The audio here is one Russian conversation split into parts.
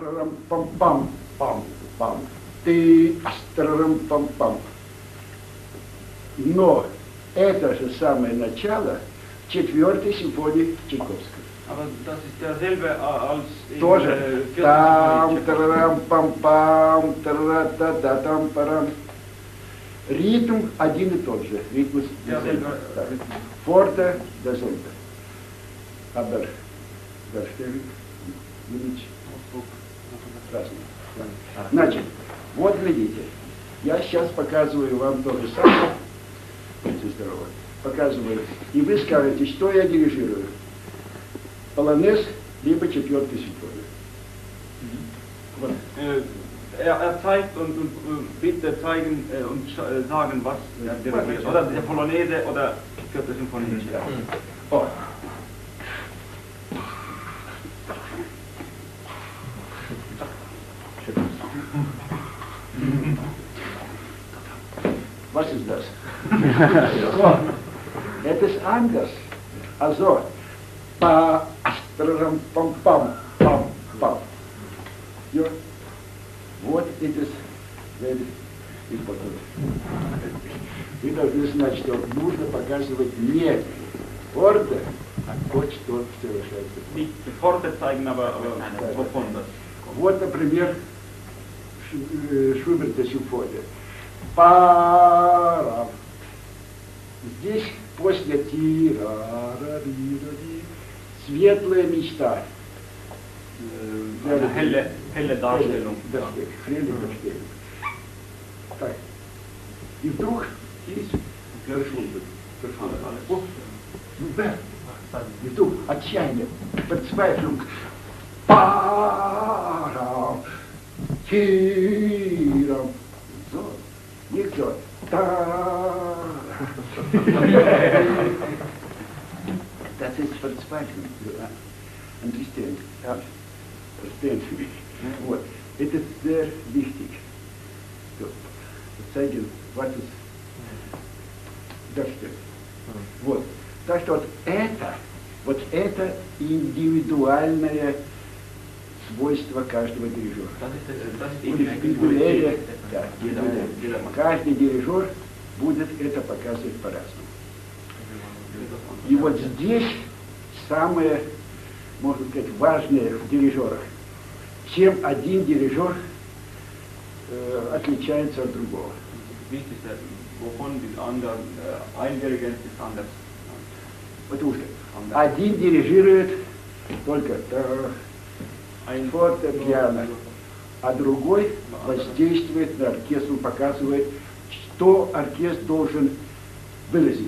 астарарам-пам-пам-пам-пам. Ты астарарам-пам-пам. Но это же самое начало четвертой симфонии Чайковского. Aber das ist derselbe als in Тоже. Там, тарарам, пам-пам, тарара-та-та-там, парам. Ритм один и тот же. Ритм форте, дезольте. Aber Darstellung, Image, разные. Значит, вот глядите. Я сейчас показываю вам то же самое. Будьте здоровы. Показываю. И вы скажете, что я дирижирую. Полонез, либо четвертую симфонию. Вот. Zeigt und bitte zeigen und sagen, was er dirigiert. Oder der Polonaise oder vierte Symphonie. Ja. Oh. Was ist das? So, это ist anders. Also, па-астарам-пам-пам-пам-пам. Вот это very important. Вы должны знать, что нужно показывать не форте, а то, что совершается. Nicht Forte zeigen, aber wovon das. Вот, например, Шуберта симфония. Пара. Здесь после ти-ра-ра-ри-ра-ри светлая мечта. Helle Darstellung. Helle Darstellung. Так. И вдруг здесь и вдруг отчаяние, Verzweiflung. Пара. Тирам. So. Nicht so. Da. Das ist Verzweiflung. Understand? Ja. Verstehen Sie mich? Вот. Это sehr wichtig. Zeigen, was ist Darstellung. Вот. Так что вот это индивидуальное свойство каждого дирижера. Индивидуальное, да, каждый дирижер будет это показывать по-разному. И вот здесь самое, можно сказать, важное в дирижерах. Чем один дирижер отличается от другого. Потому что один дирижирует только фортепиано, а другой воздействует на оркестр, он показывает, что оркестр должен выразить.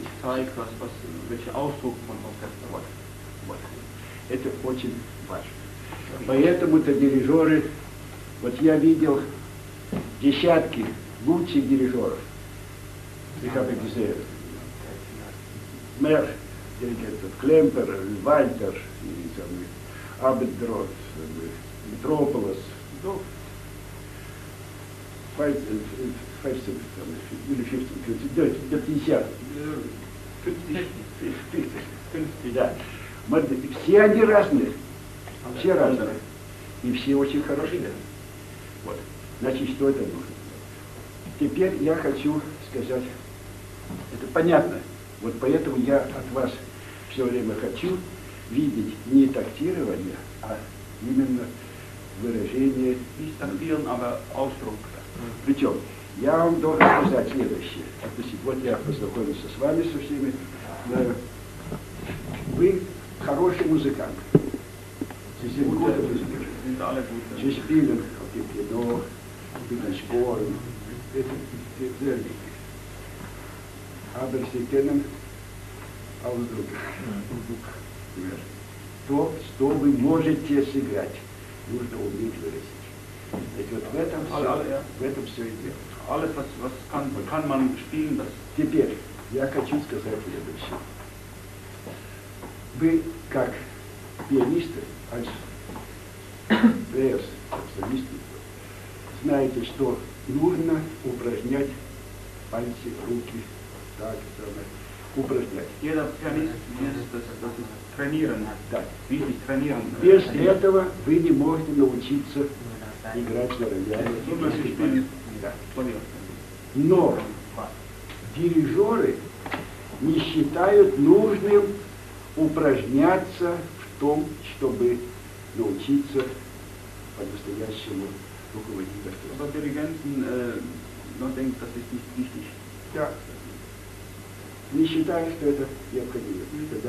Вот. Это очень важно. Поэтому-то дирижеры, вот я видел десятки лучших дирижеров. Ich habe gesehen. Mehr Dirigenten, Klemper, Walter, Abendroth, Metropolis, so. 50, да. Все они разные. Все разные. И все очень хорошие. Вот. Значит, что это нужно? Теперь я хочу сказать, это понятно. Вот поэтому я от вас все время хочу видеть не тактирование, а именно выражение. Причем я вам должен сказать следующее. Вот я познакомился с вами, со всеми. Вы хороший музыкант. Sie sind gute Musiker. Sie spielen auf dem Piano, mit den Sporen. Das ist sehr wichtig. Aber Sie kennen Ausdruck. То, что вы можете сыграть, нужно уметь выразить. Вот в этом все и дело. Alles, was kann man spielen, das. Теперь я хочу сказать следующее. Вы, как пианисты, als солисты, знаете, что нужно упражнять пальцы, руки, так, упражнять. Jeder Pianist weiß, dass es trainieren hat. Да. Wirklich trainieren. Без этого вы не можете научиться играть на рояле. Unmöglich spielen Да. Klavier. Но дирижеры не считают нужным упражняться в том, чтобы научиться по-настоящему руководить оркестром. Aber Dirigenten man denkt, das ist nicht wichtig. Да. Не считаю, что это необходимо. Тогда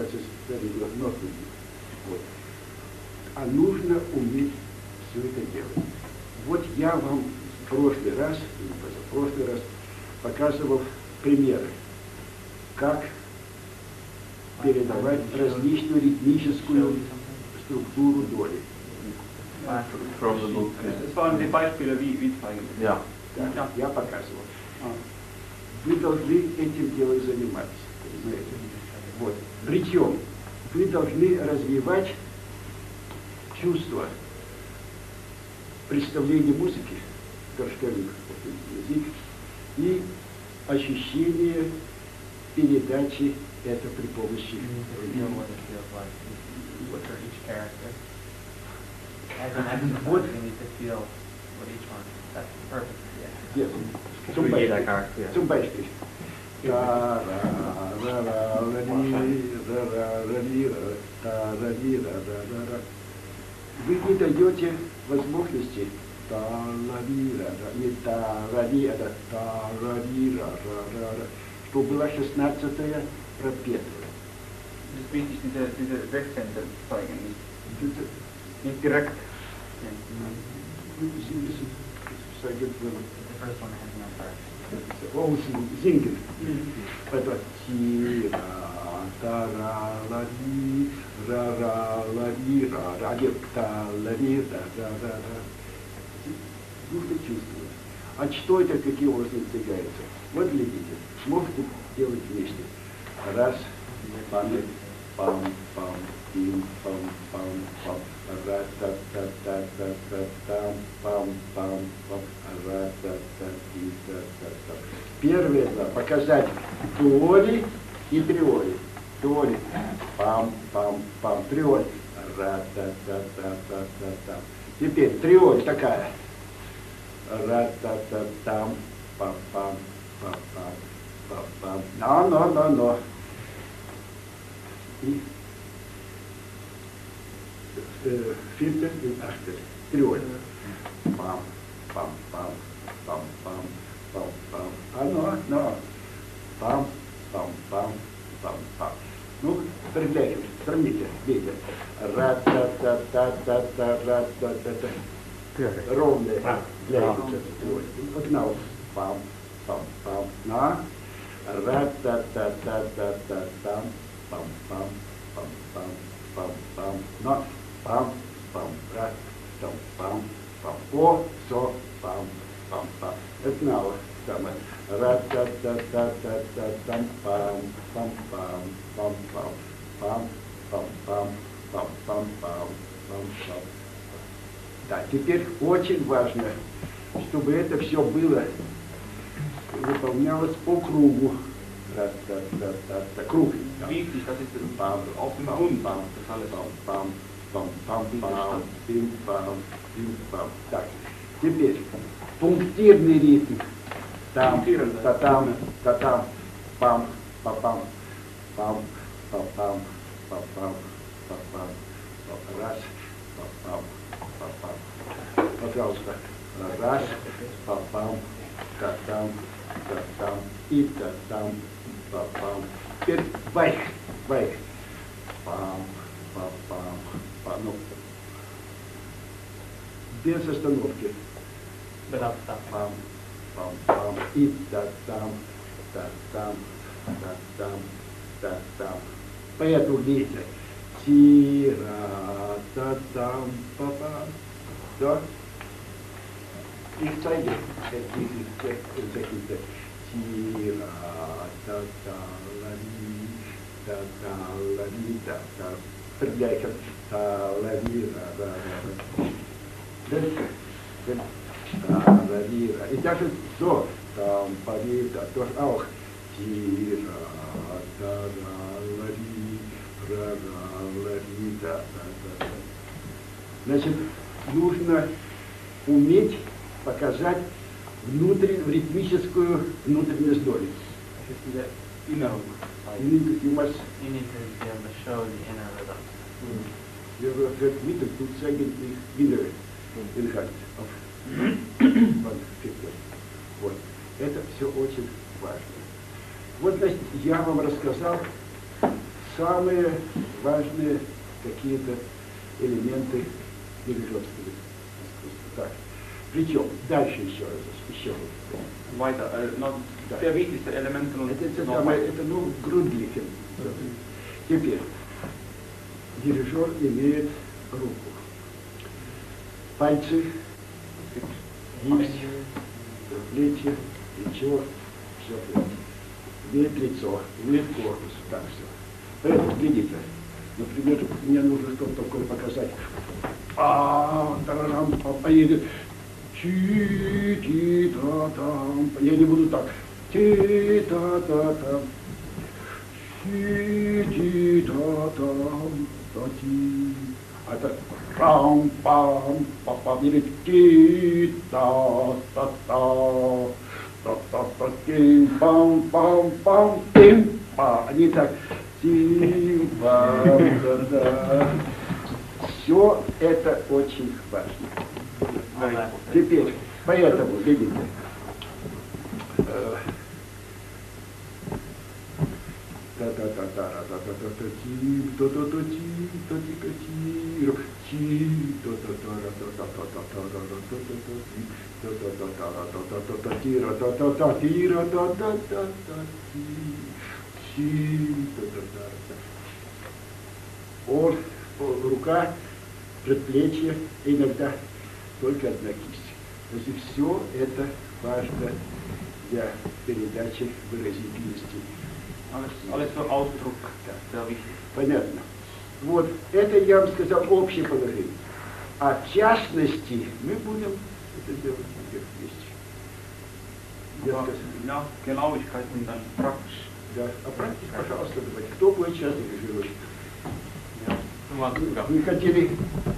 вот. А нужно уметь все это делать. Вот я вам в прошлый раз, или позапрошлый раз, показывал примеры, как передавать различную ритмическую структуру доли. From the book. Es waren die Beispiele, wie zeigen. Ja. Да, я показывал. Вы должны этим делом заниматься. Понимаете? Вот. Причем вы должны развивать чувство представления музыки, горшковик, язык, и ощущение передачи это при помощи вот. Yes. Zum Beispiel. Вы не даете возможности чтобы была 16-я пропета. Es ist wichtig, diese 16. zeigen, nicht direkt. Он сингер. Это тира, тара, лади, ра, лади, ра, та, лади, да. Нужно чувствовать. А что это, каким образом достигается? Вот глядите, можете делать вместе. Раз, пам, пам, пам, пим, пам, пам, пам, ра, та, там, пам, пам, пам, ра, та, ти, та. Первые два показать дуоли и триоли. Дуоли, пам, пам, пам, триоль, ра, та. Теперь триоль такая. Ра, там, пам, пам, пам, пам, пам, пам. Но. И фильтр и ахтер. Триоль. Пам, пам, пам, пам, пам, пам, пам. А но. Пам, пам, пам, пам, пам. Ну, сравняйте, видите. Ра-та-та-та-та-та-ра-та-та-та. Ровные. Погнал. Пам, пам, пам. На. Ра-та-та-та-та-та-там. Пам, пам, пам, пам, пам, пам. На. Пам, пам, раз, там, пам, пам. О, со, пам, пам, пам. Это нало. Ра-та-та-та-та-та-там. Пам, пам, пам, пам, пам. Пам, пам, пам, пам, пам, пам, пам, пам. Да, теперь очень важно, чтобы это все было, выполнялось по кругу. Круг. Wichtig, das ist Пам, auf dem Grund. пам, пам, пам, пам, пам, пим, пам, пим, пам. Так, теперь пунктирный ритм. Там, та-там, пам, па-пам, пам, па-пам, па-пам, па-пам, раз, па-пам. Пожалуйста, раз, папам, та-там, и та-там, папам. Теперь байк, пам, папам, пам. Ну, без остановки. Пам, и та-там, Поэтому видите, тира-та-там, папам. Да? Ich zeige diese Tira, ta-ta-la-di, vergleichen, ta-la-di, ta-la-di, и даже до, там, парида, тоже auch, тира, та-la-ла-ди, ра-ла-ла-ди, та-та-та. Значит, нужно уметь показать ритмическую внутренность доли. Inneren. You must You need to be able to show the inner rhythm. Rhythmic tut eigentlich innere Inhalt auf Вот. Это все очень важно. Вот, значит, я вам рассказал самые важные какие-то элементы дирижерского искусства. Так. Причем дальше еще раз. Weiter, noch der wichtigste Element und это ну, Grundlichen. Теперь, дирижер имеет руку. Пальцы, гипс, плечи, плечо, все. Имеет лицо, имеет корпус, так все. Поэтому, видите, например, мне нужно что-то такое показать. Поедет. Чи-ти-та-там. Я не буду так. Ти-та-та-там. Чи-ти-та-там. Та-ти. А это пам-пам-пам-пам. Или ти-та-та-та. Та-та-та-тим-пам-пам-пам-тим-па. Они так. Тим-пам-та-та. Все это очень важно. Теперь, поэтому, видите, рука, предплечье, иногда только одна кисть. То есть все это важно для передачи выразительности. Alles für Ausdruck, sehr wichtig. Понятно. Вот, это я вам сказал общее положение. А в частности мы будем это делать вместе. Ja, Genauigkeiten dann praktisch. Да. А практически, пожалуйста, давайте. Кто будет сейчас дирижировать? Вы хотели...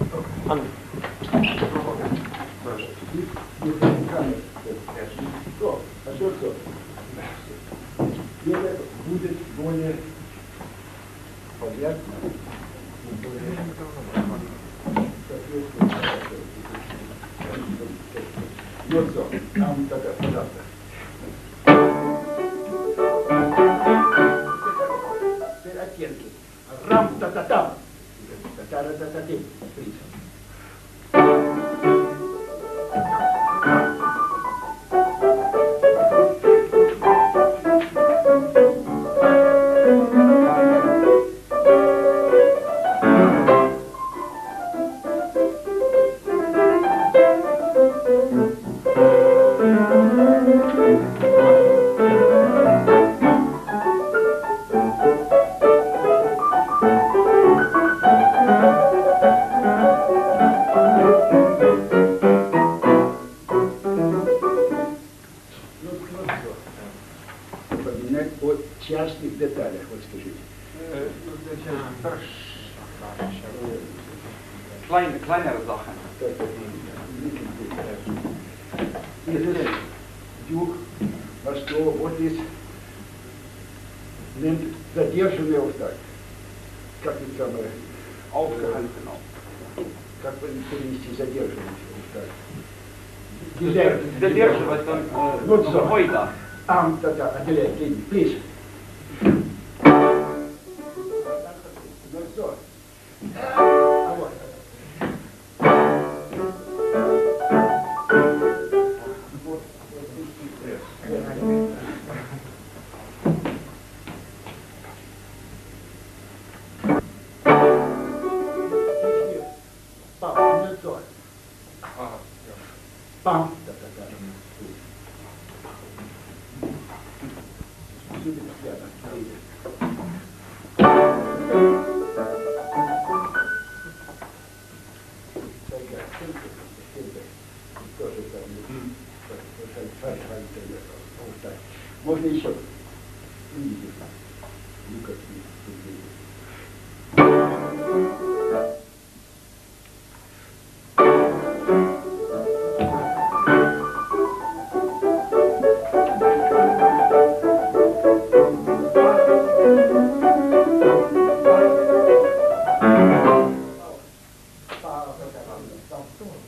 Что? А что? Это будет более понятно. Ну что, нам тогда, пожалуйста. Теперь оттенки. Рам-та-та-там. Та-та-та-та-тим. Частных деталях, вот скажите. Kleinere Sachen. Юг, Восток, вот здесь nennt задержанный вот как это самое, Aufgehalten auch. как бы перенести задержанный вот Задерживать он heute. Да, отделяй, please. Ну что? Вот. Пам. Можно еще.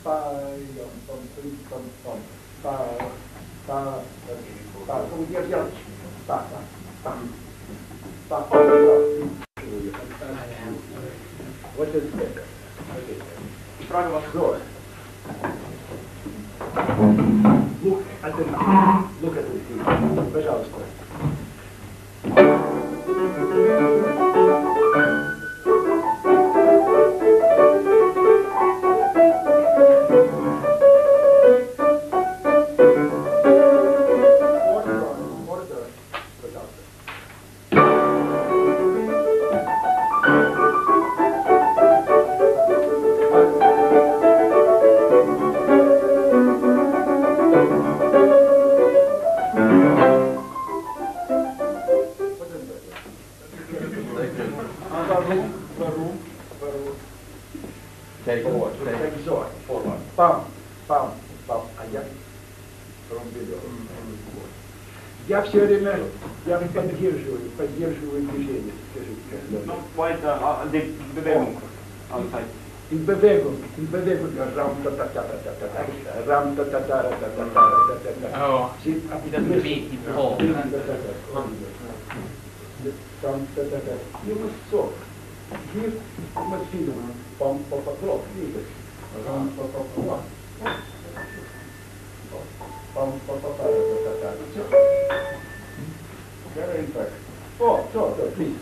Вот это. Frage, was So. Look at it. Пожалуйста. Я все время, я поддерживаю движение, скажите. noch weiter, die Bewegung anzeigen. In Bewegung, Oh, he doesn't beat, he pulls. You must so. Here you must feel the pump of a clock, feel it. Very in fact. So, please.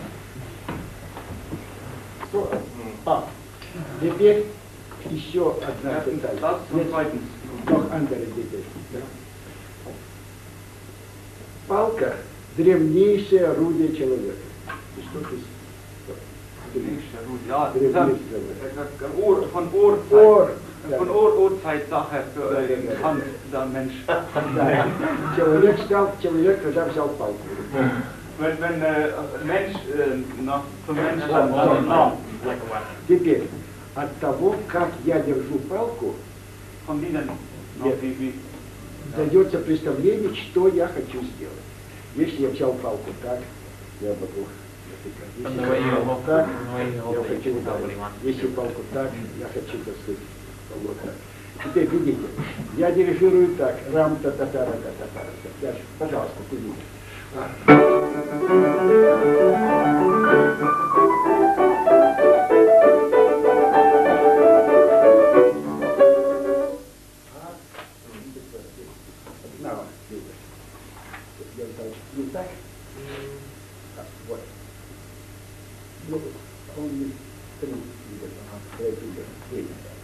So, теперь еще одна деталь. Das und zweitens. Noch andere деталь. Палка – древнейшее орудие человека. И что ты? Ja, von Urzeit Sache für Hand der Mensch. Человек стал человек, когда взял палку. Wenn Mensch zum Mensch Теперь, от того, как я держу палку, von diesen дается представление, что я хочу сделать. Если я взял палку так, я могу натыкать. From Если the way you палку hold, так, from the way you я hold it, хочу you can tell what ударить. he wants. Если палку так, я хочу, так сказать, вот так. Теперь видите, я дирижирую так, рам-та-та-та-та-та-та-та. Дальше, пожалуйста, видите. Не так? Вот. Ну, only three fingers. Three fingers. Three.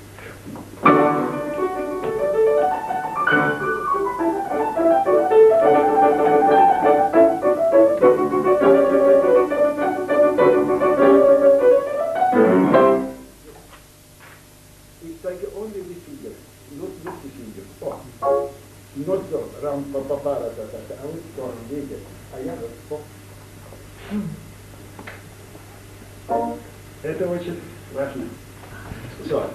It's like only the fingers, not the fingers. Oh. Not so, рам-па-па-пара, а вот что, видите, а я вот, это очень важно. Все.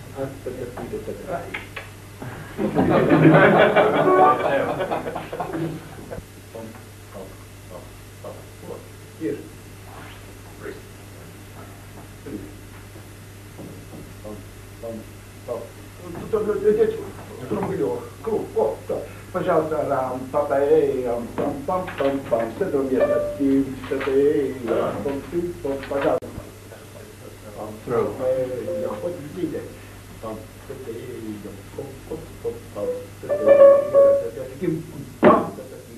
Ешь. Круг, о, да. Пожалуйста, рам, папа, рам, пам, пам, пам, пам, с этого места, тим, рам, пам, тим, пам, пожалуйста. Through. Вот видите, пам, пам, пам, пам, пам, таким пам,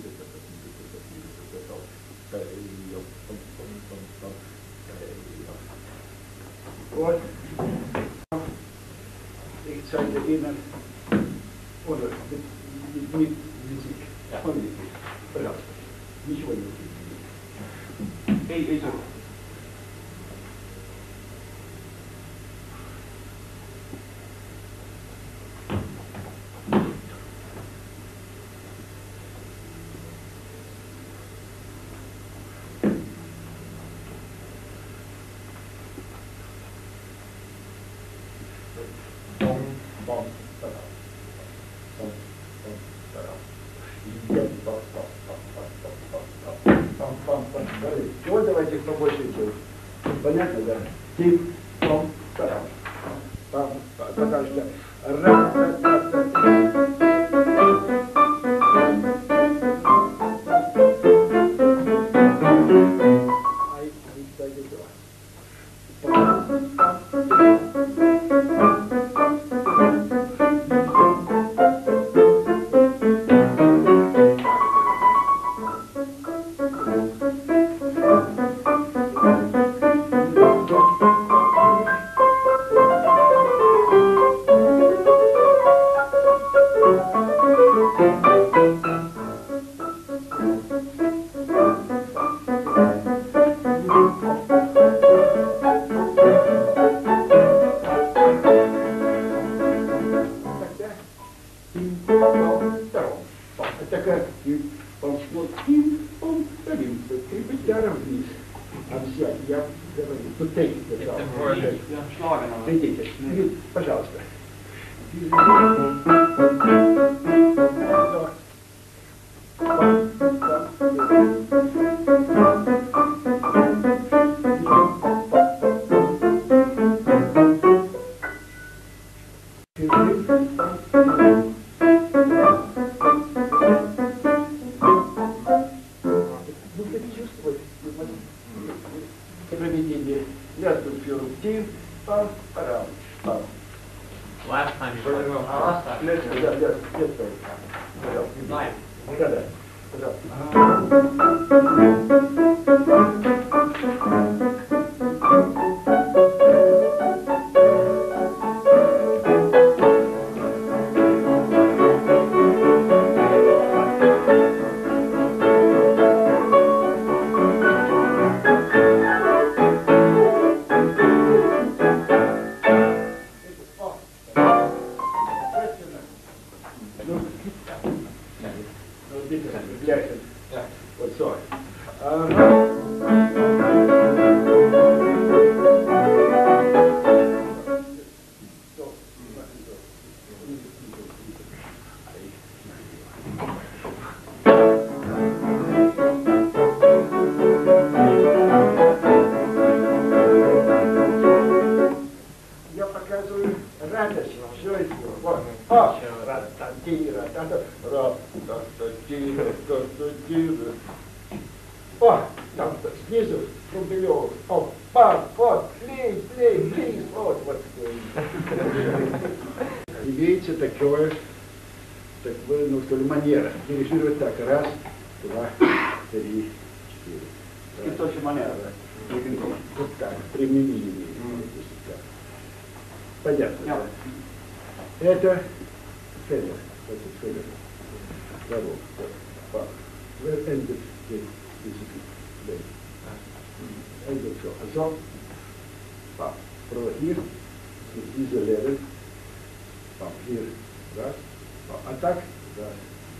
вот. Ich zeige Ihnen, oder mit Musik. Пожалуйста, ничего не увидите. Ey, so. Вот давайте побольше делать. Понятно, да? Тип, пом, тарам. Потому что Пожалуйста. Проведение ляску фюртин, Last time you played. Last time. Live. Да, пожалуйста. Вот все. Я показываю радость, все это. Вот. О, там снизу Рубелёв. О, пап, вот, плей, вот. Имеется такое, ну что ли, манера. Дирижировать так, раз, два, три, четыре. Es gibt solche Manieren, oder? Вот так, применение. Понятно, Ja. да? Это Федор. Здорово. Пап. Where ended the discipline? Ended so. Also, pap. Pro hier, diese Level. Pap, hier, раз. Pap, а так, раз.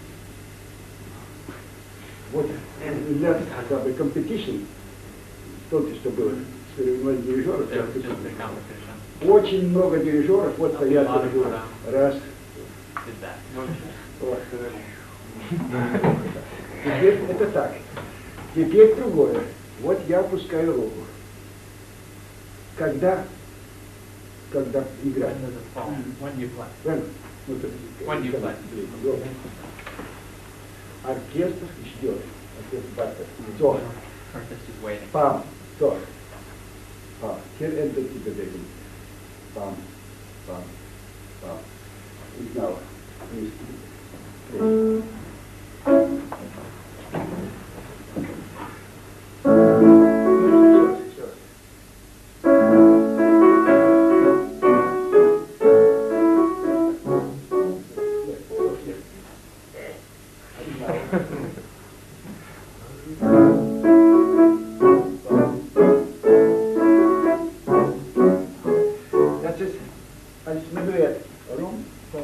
Вот, для как бы competition, только что было соревнование дирижеров, There was just a competition. очень много дирижеров, вот стоят lot of дирижеры. them. Раз. Did that. Вот. Теперь это так. Теперь другое. Вот я опускаю руку. Когда играть? When does it fall? When do you play? Правильно? Ну, то When you play? Оркестр ждет. Оркестр баттер. То. Artist is waiting. Пам. То. Пам. Here enter the beginning. Пам. Пам. Пам. И снова. Значит, минуэт. Рум,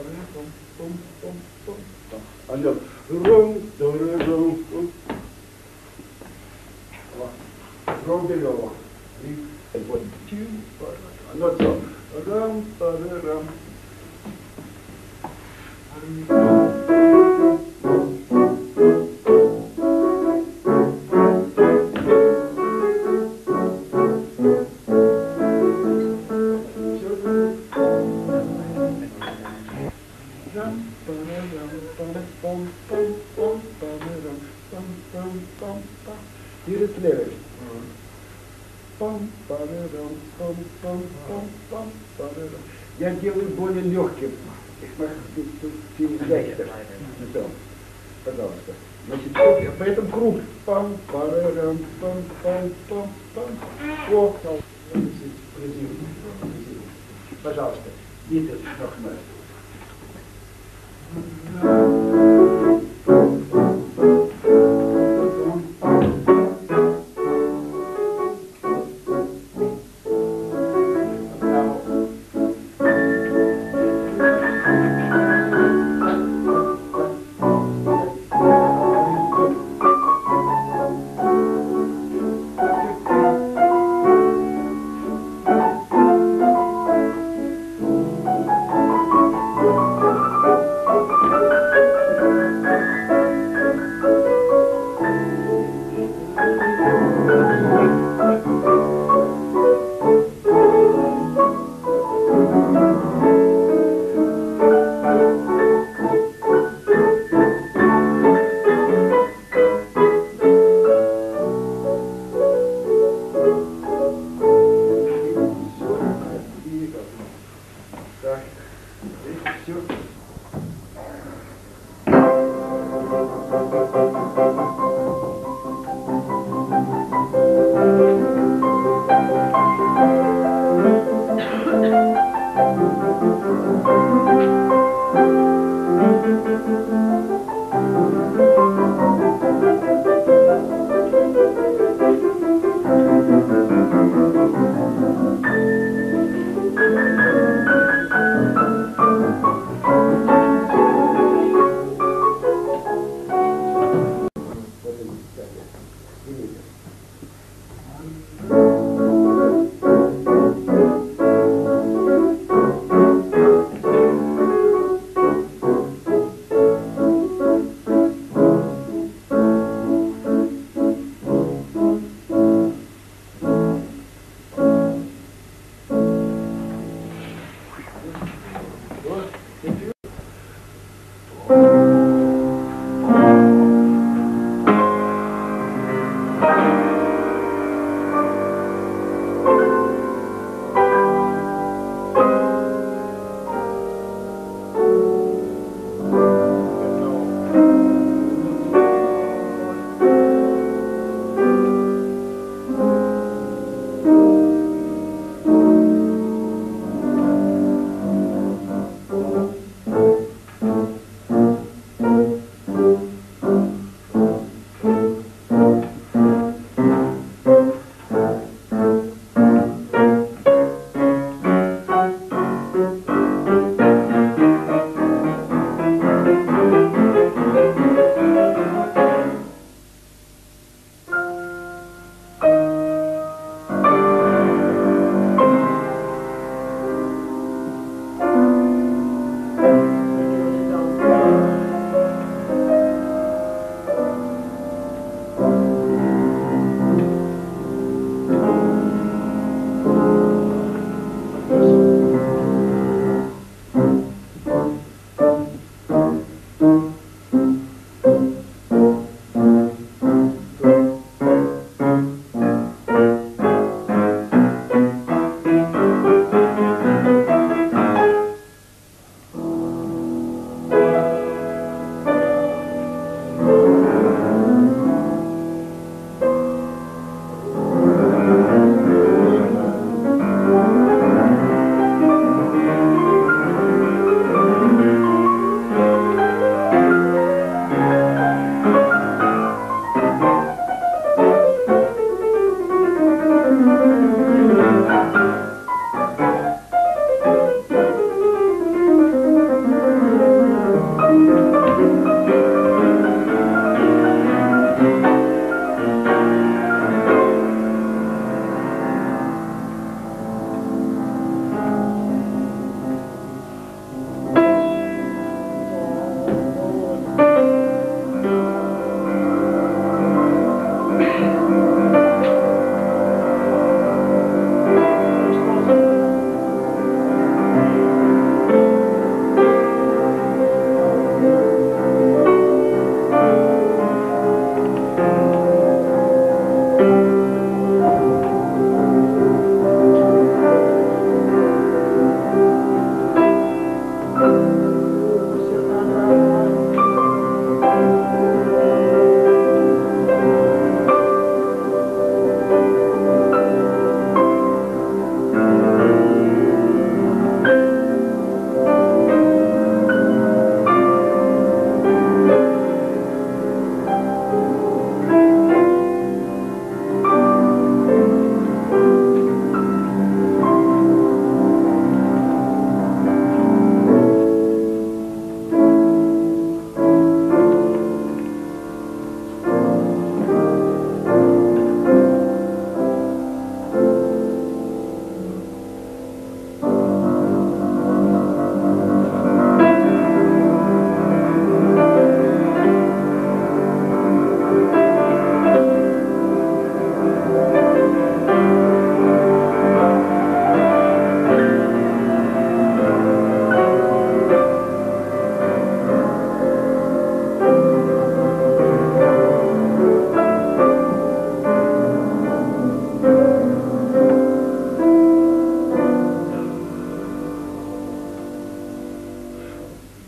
алло. Рум, рум, белево. Вот. Ну что? Рам, рам. Перед левой. Я делаю более легким. Пожалуйста. Значит, поэтому круг. Пам, парарам, пам, пам, пам, пам. О, пожалуйста. Видите, нахмар.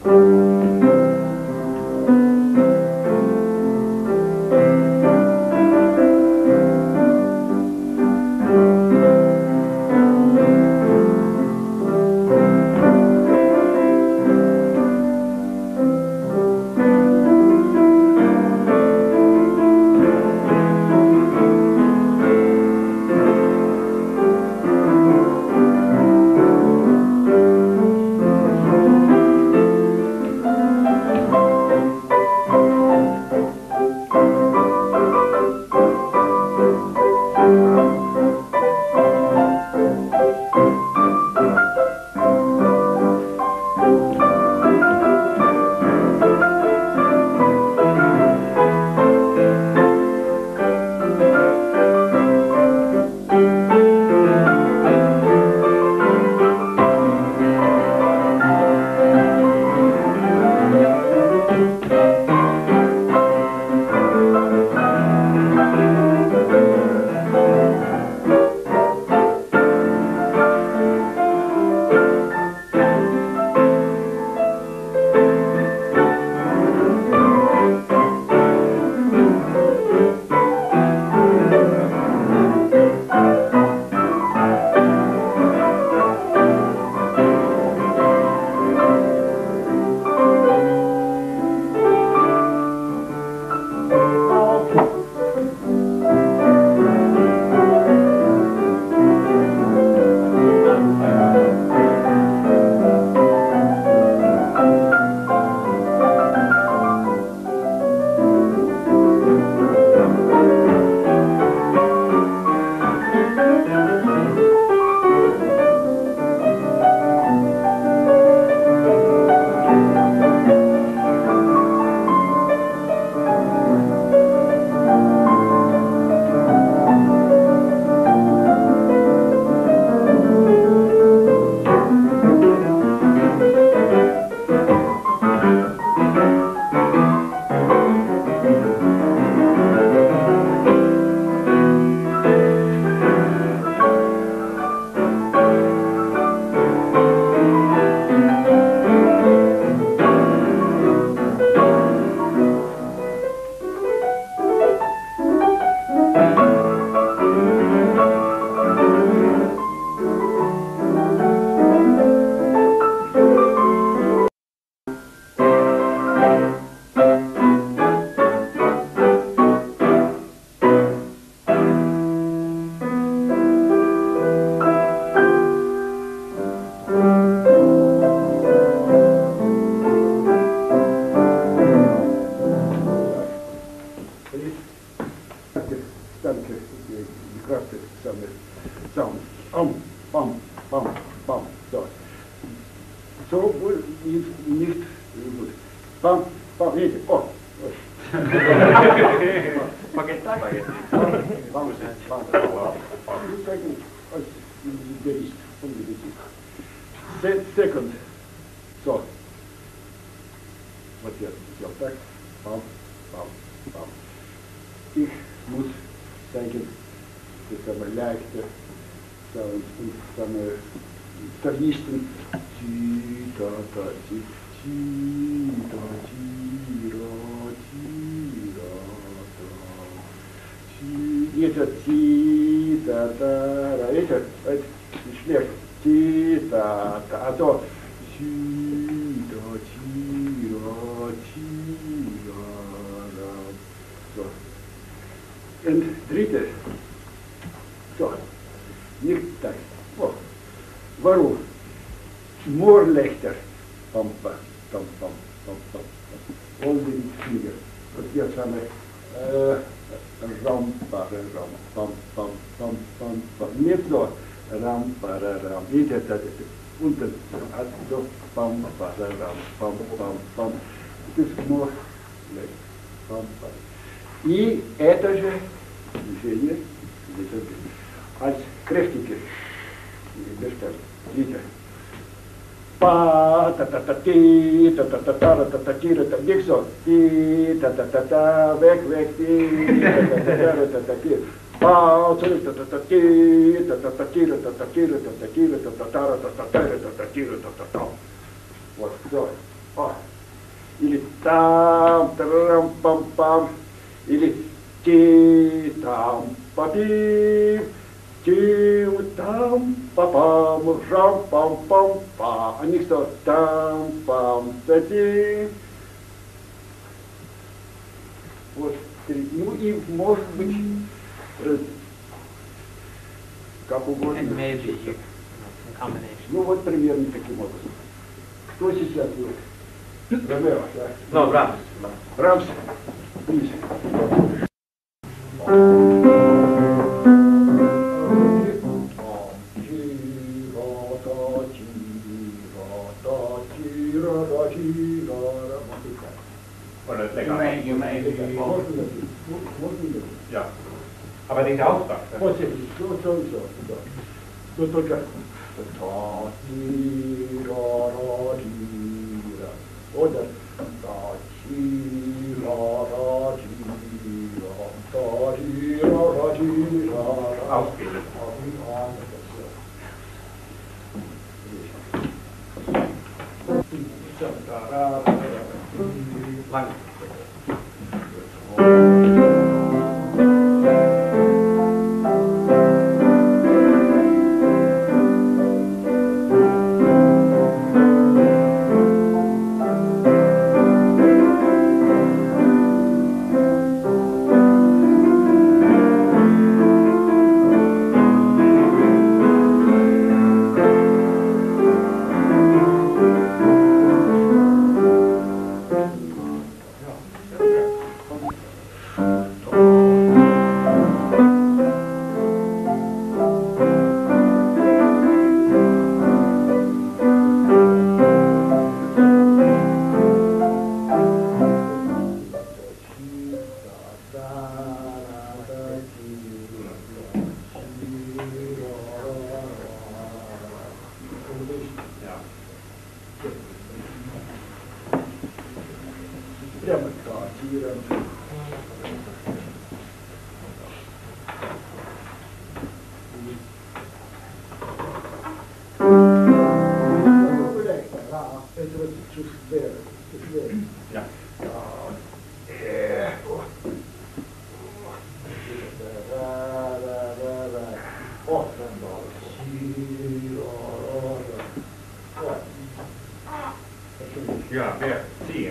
So nicht gut. Bam, bam, видите, о. Пакет, пакет. Bam, bam, bam. Second. So. Вот я сделал так. Бам, бам, бам. Ich muss zeigen, das ist aber leichter. Solisten. Это ти-та-та-ра, это шлях, ти-та-та, а то ти-та-ти-ра-ти-ра-ра. So. Und dritte, so, nicht так, oh, warum? Moorlichter, pampa, pam, pam, pam, pam, all the finger, вот я самое, rampa, ram, pam, pam, pam, pam, pam, нет, so, rampa, ram, видите, это, unten, so, pam, pam, ram, pam, pam, pam, это moorlichter, pampa. И это же движение, als kräftige, видите, па та та та ти та та та та та та ти та nicht so ti ta ta ta ta weg weg ti ta ta ta ta ta ti па zurück ta ta ta ti ta ta ta ti ta ta ti ta ta ti ta ta ta ta ta ta ta ta ti ta ta ta вот so О. Или там, тарам, пам, пам. Или ти, там, папи. Ти, там, папам, жам, пам, пам, па. А них что? Там, пам, ти. Вот. Ну и может быть как угодно. And maybe you, some combination. Ну вот примерно таким образом. Кто сейчас будет? Ромео, да? No, Brahms. Брамс, please. Oder länger. Можно ли? Ja. Aber nicht der Auftrag. Вот здесь, все. Ну только. Вот это. Ausbilden. Lang. Прямо квартира. Это вот чувствует. Ja. Ja, wer? 10.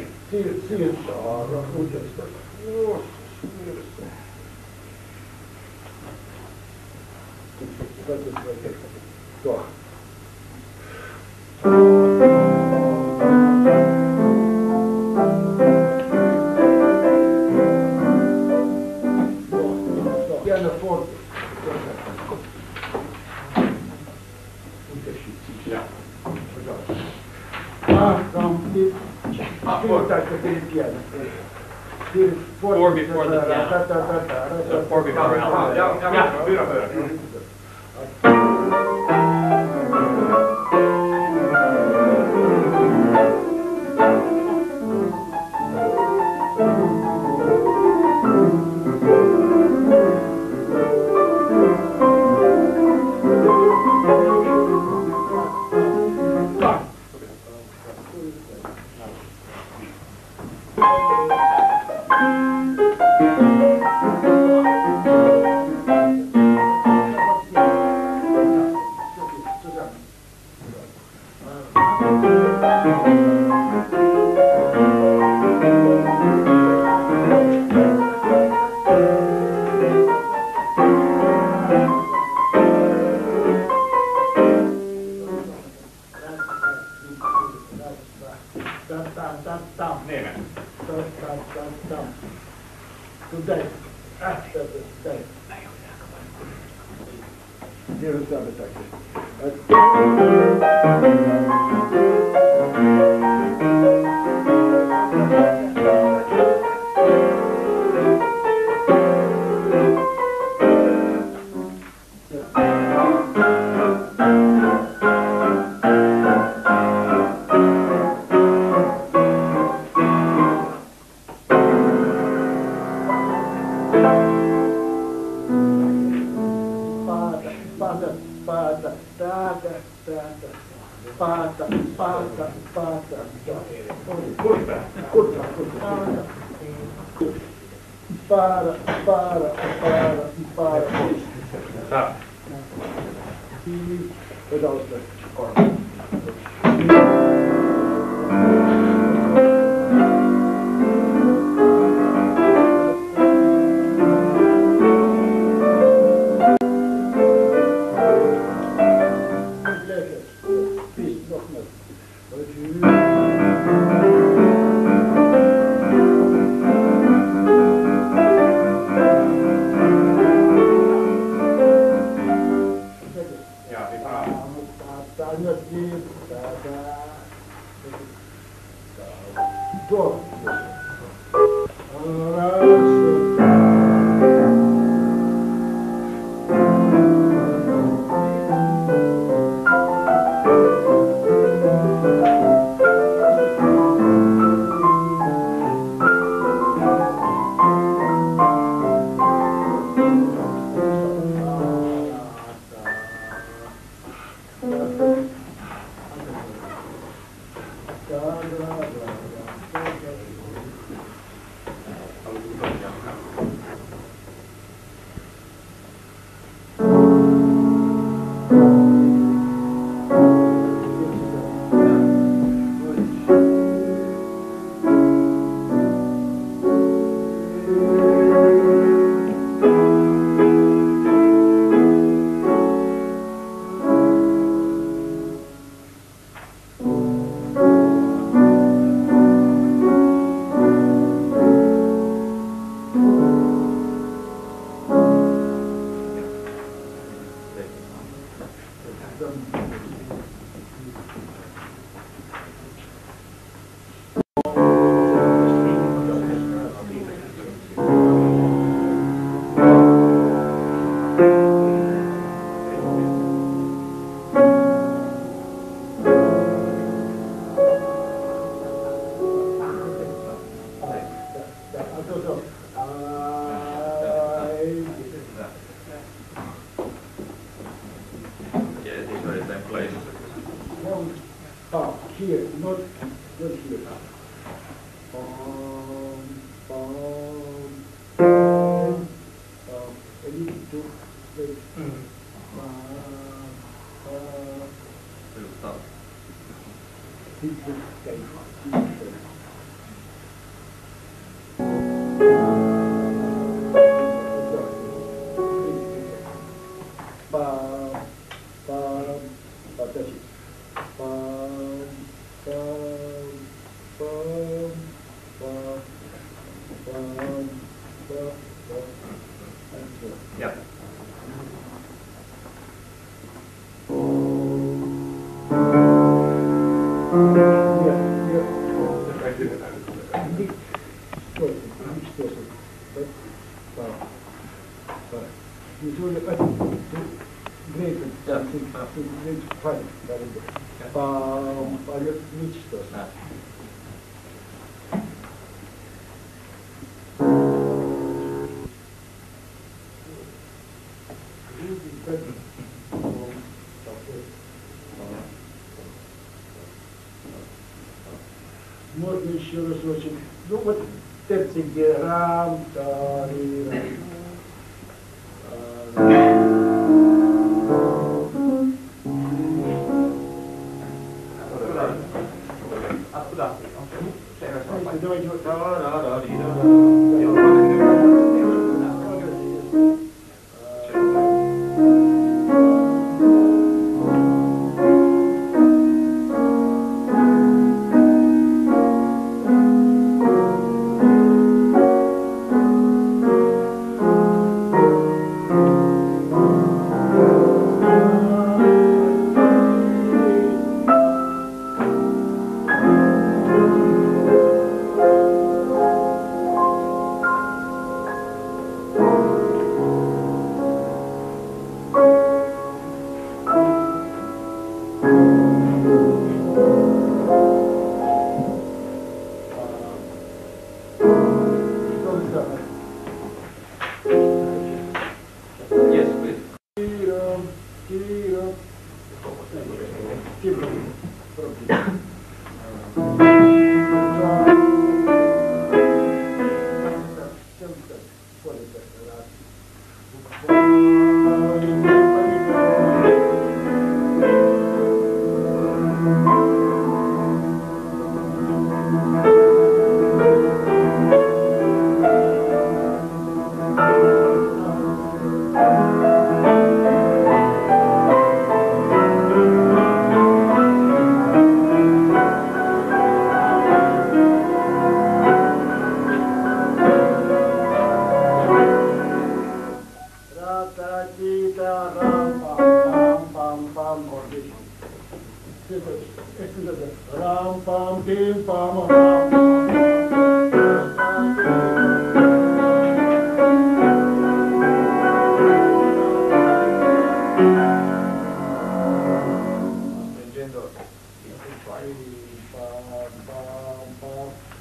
Кто? Пианофон. Ja. Вот так, как перед пьяным. Four before the piano. So four before the piano. Ja, höra. Nehmen. Туда. Дай. Держи сами так. Пата. Kurta. Kurta. Para. Да. И, пожалуйста. Here, not here. I need to wait. Ja. Можно еще разочек. Ну вот терцигерам, давайте вот.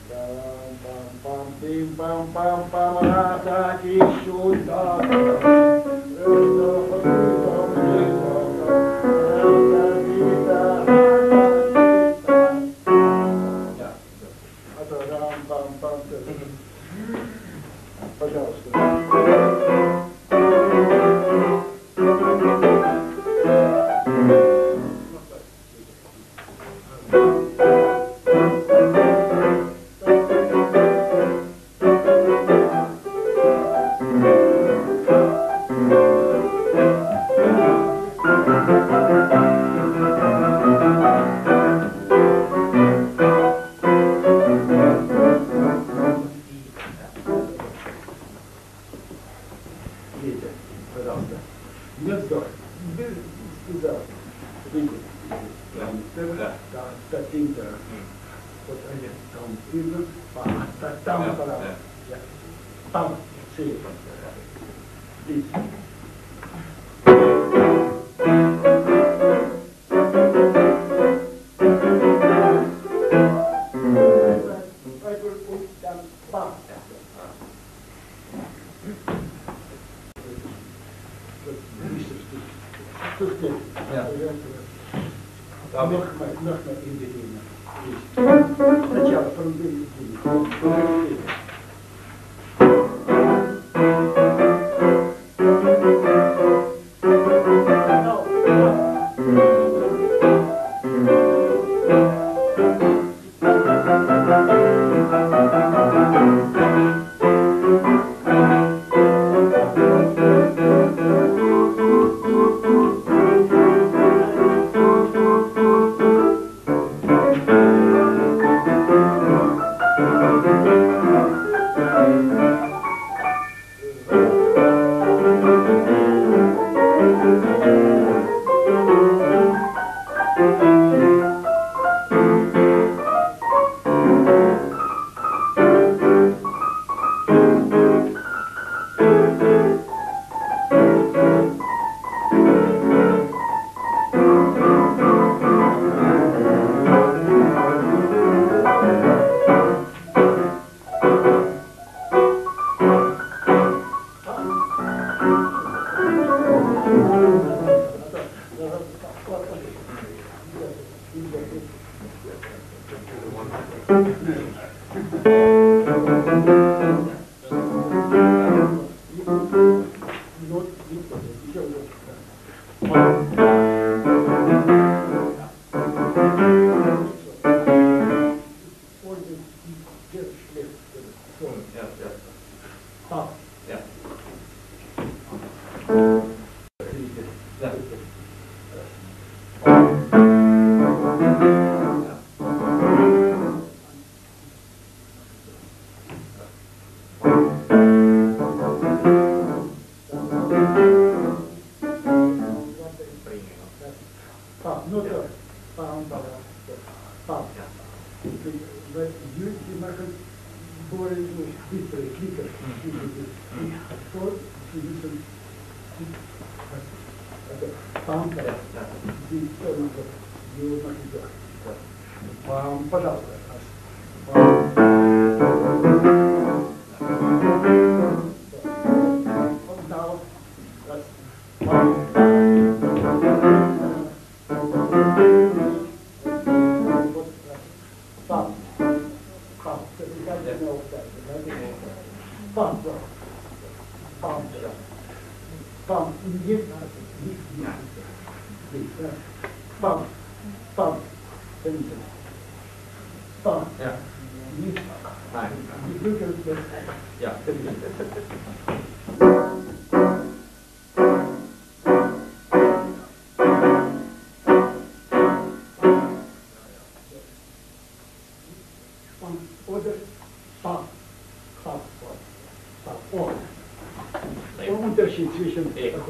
Unterschied zwischen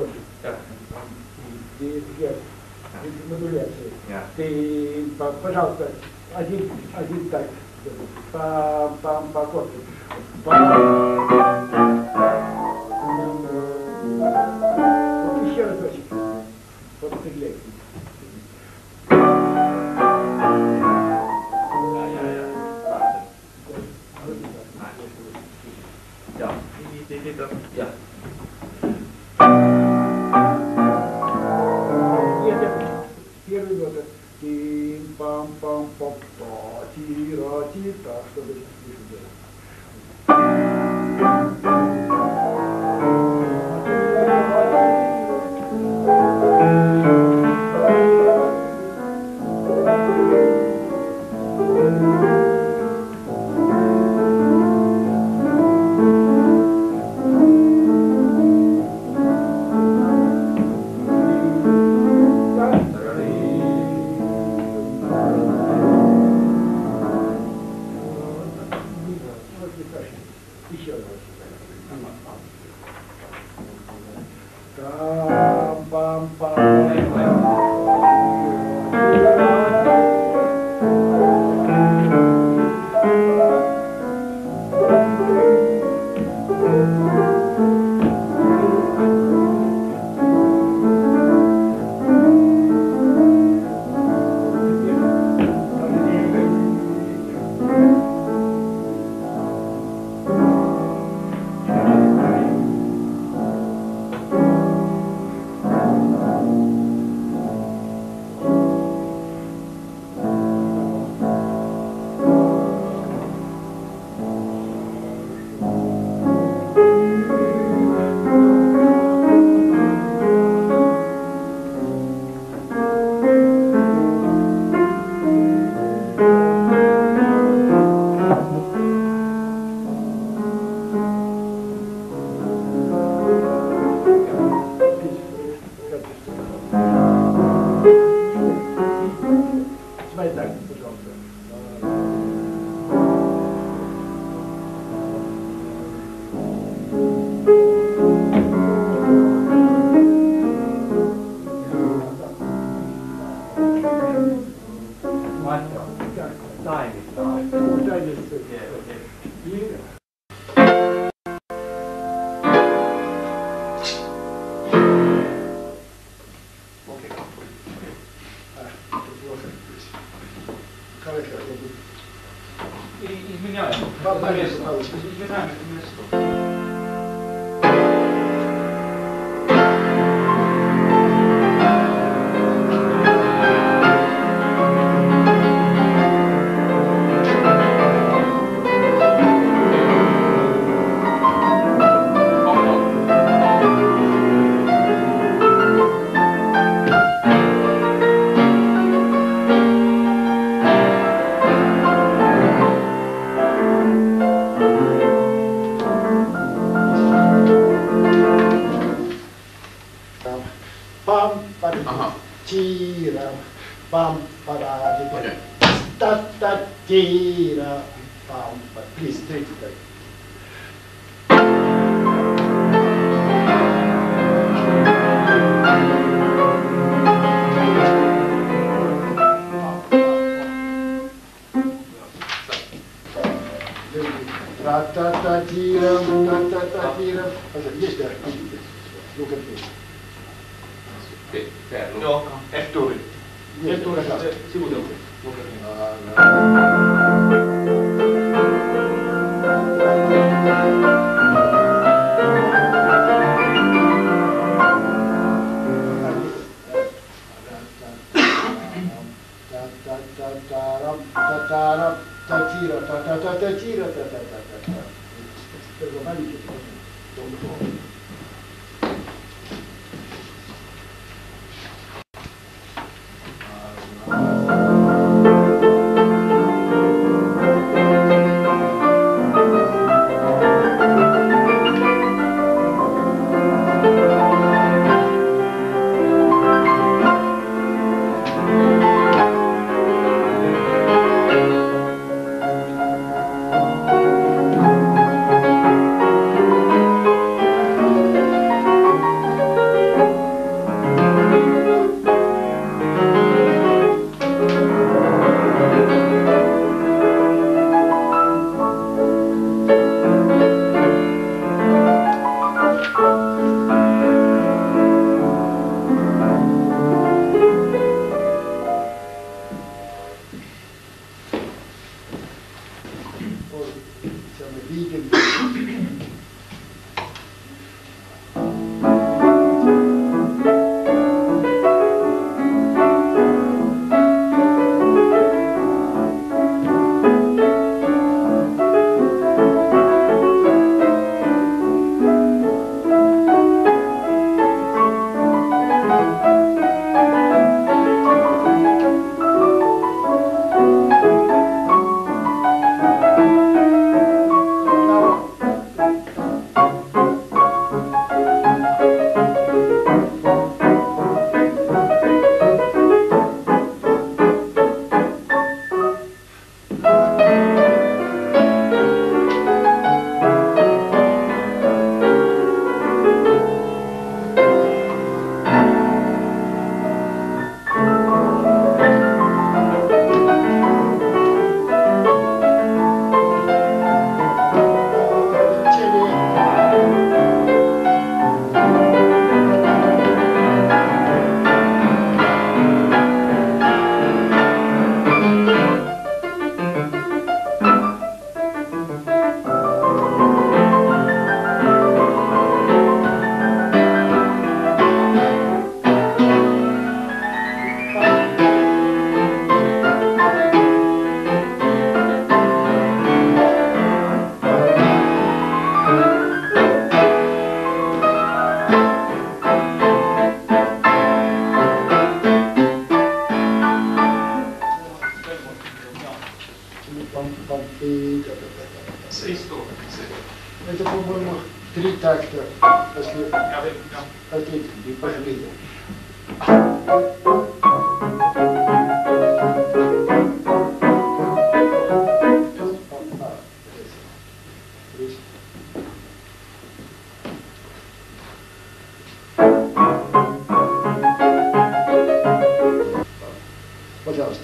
модуляции. Ты, пожалуйста, один так, по аккорду. Вот еще разочек. Вот стреляй. Peter. Ja. Первый год. Тим-пам-пам-пам-па, тира-ти-та. Что вы сейчас слышите? Еще раз. Please take it. Та-та-та-тирам, та-та-та-тирам. Есть, да, видите? Ну-ка, Joo, F-tuuri. F-tuuri, Sivutuuri. Это, по-моему, 3 такта последние, последние. Пожалуйста.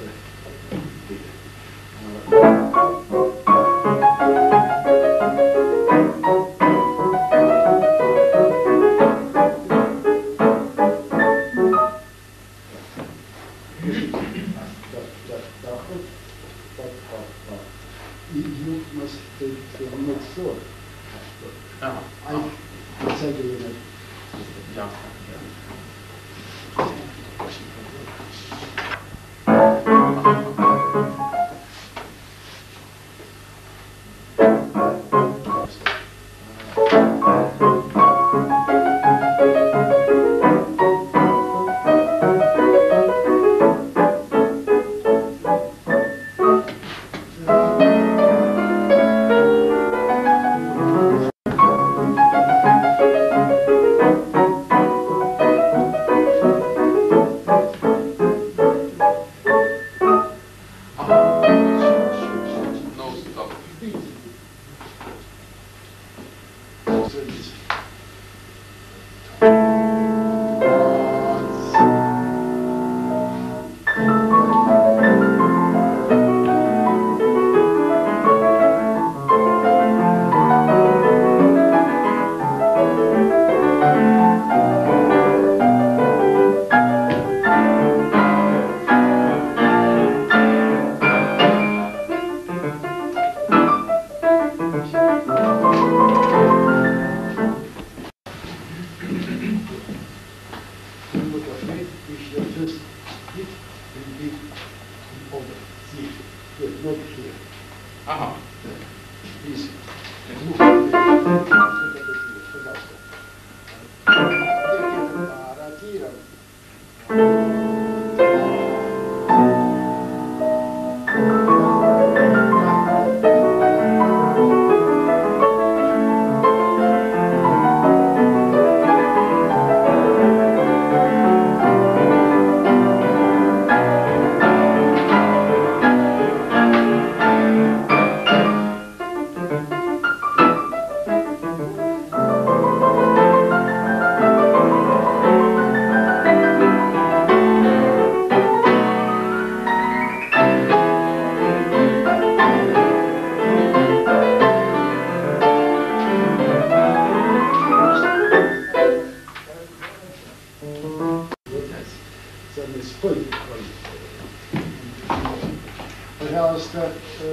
Пожалуйста,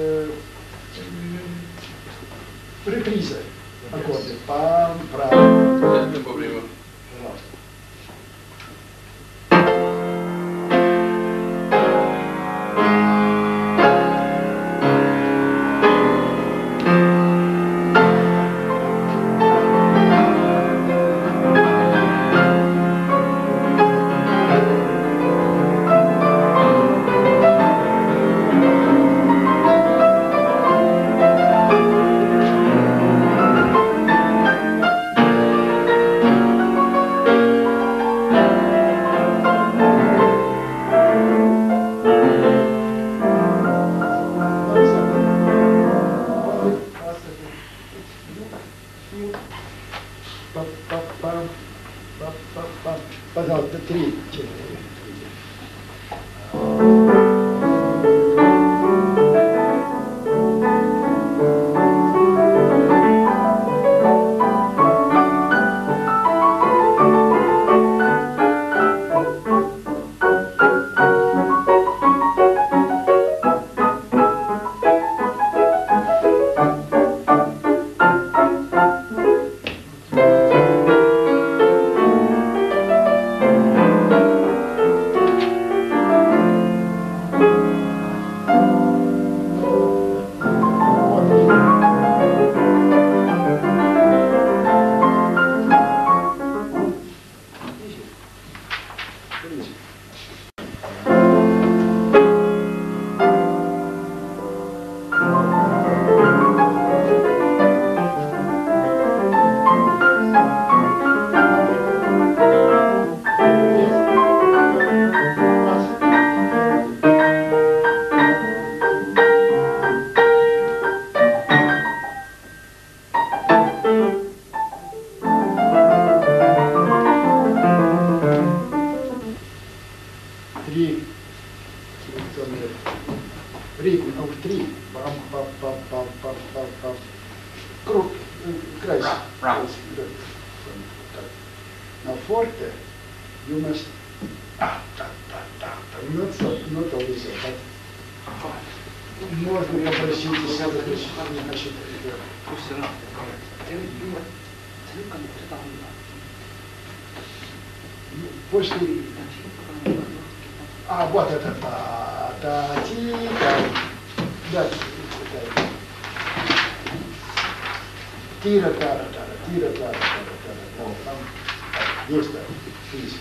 реприза аккорды. Пам, прам. Пожалуйста. Пожалуйста, 3, 4. Twice. Round. Now forte, you must not only so, but можно попросить значит, после вот это да, тира тара там есть так, есть.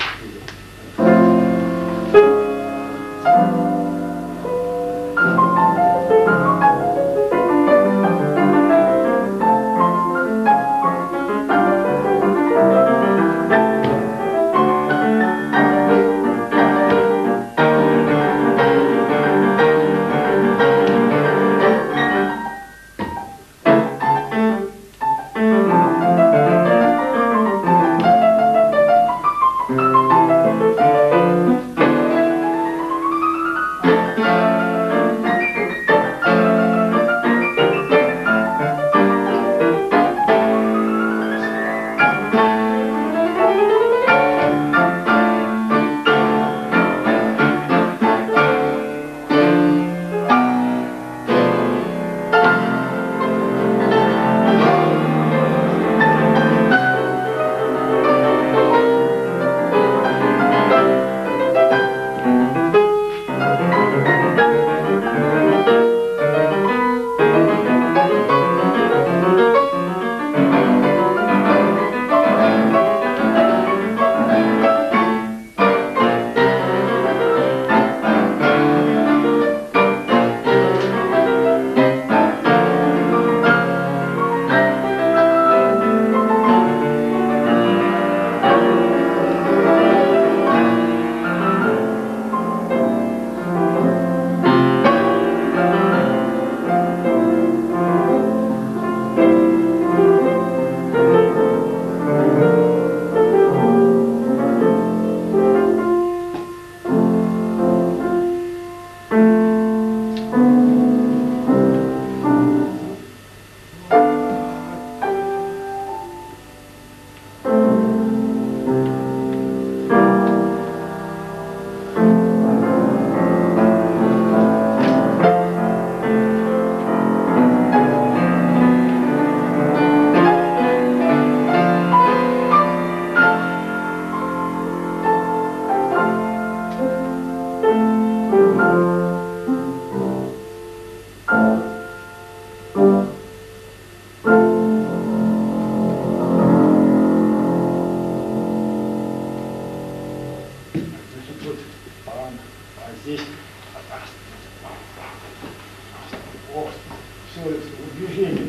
Движение.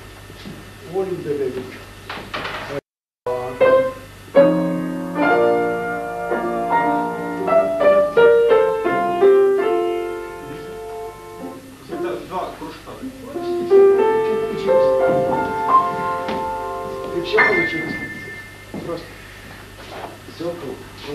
Два кружка. И все получилось. Просто все круг.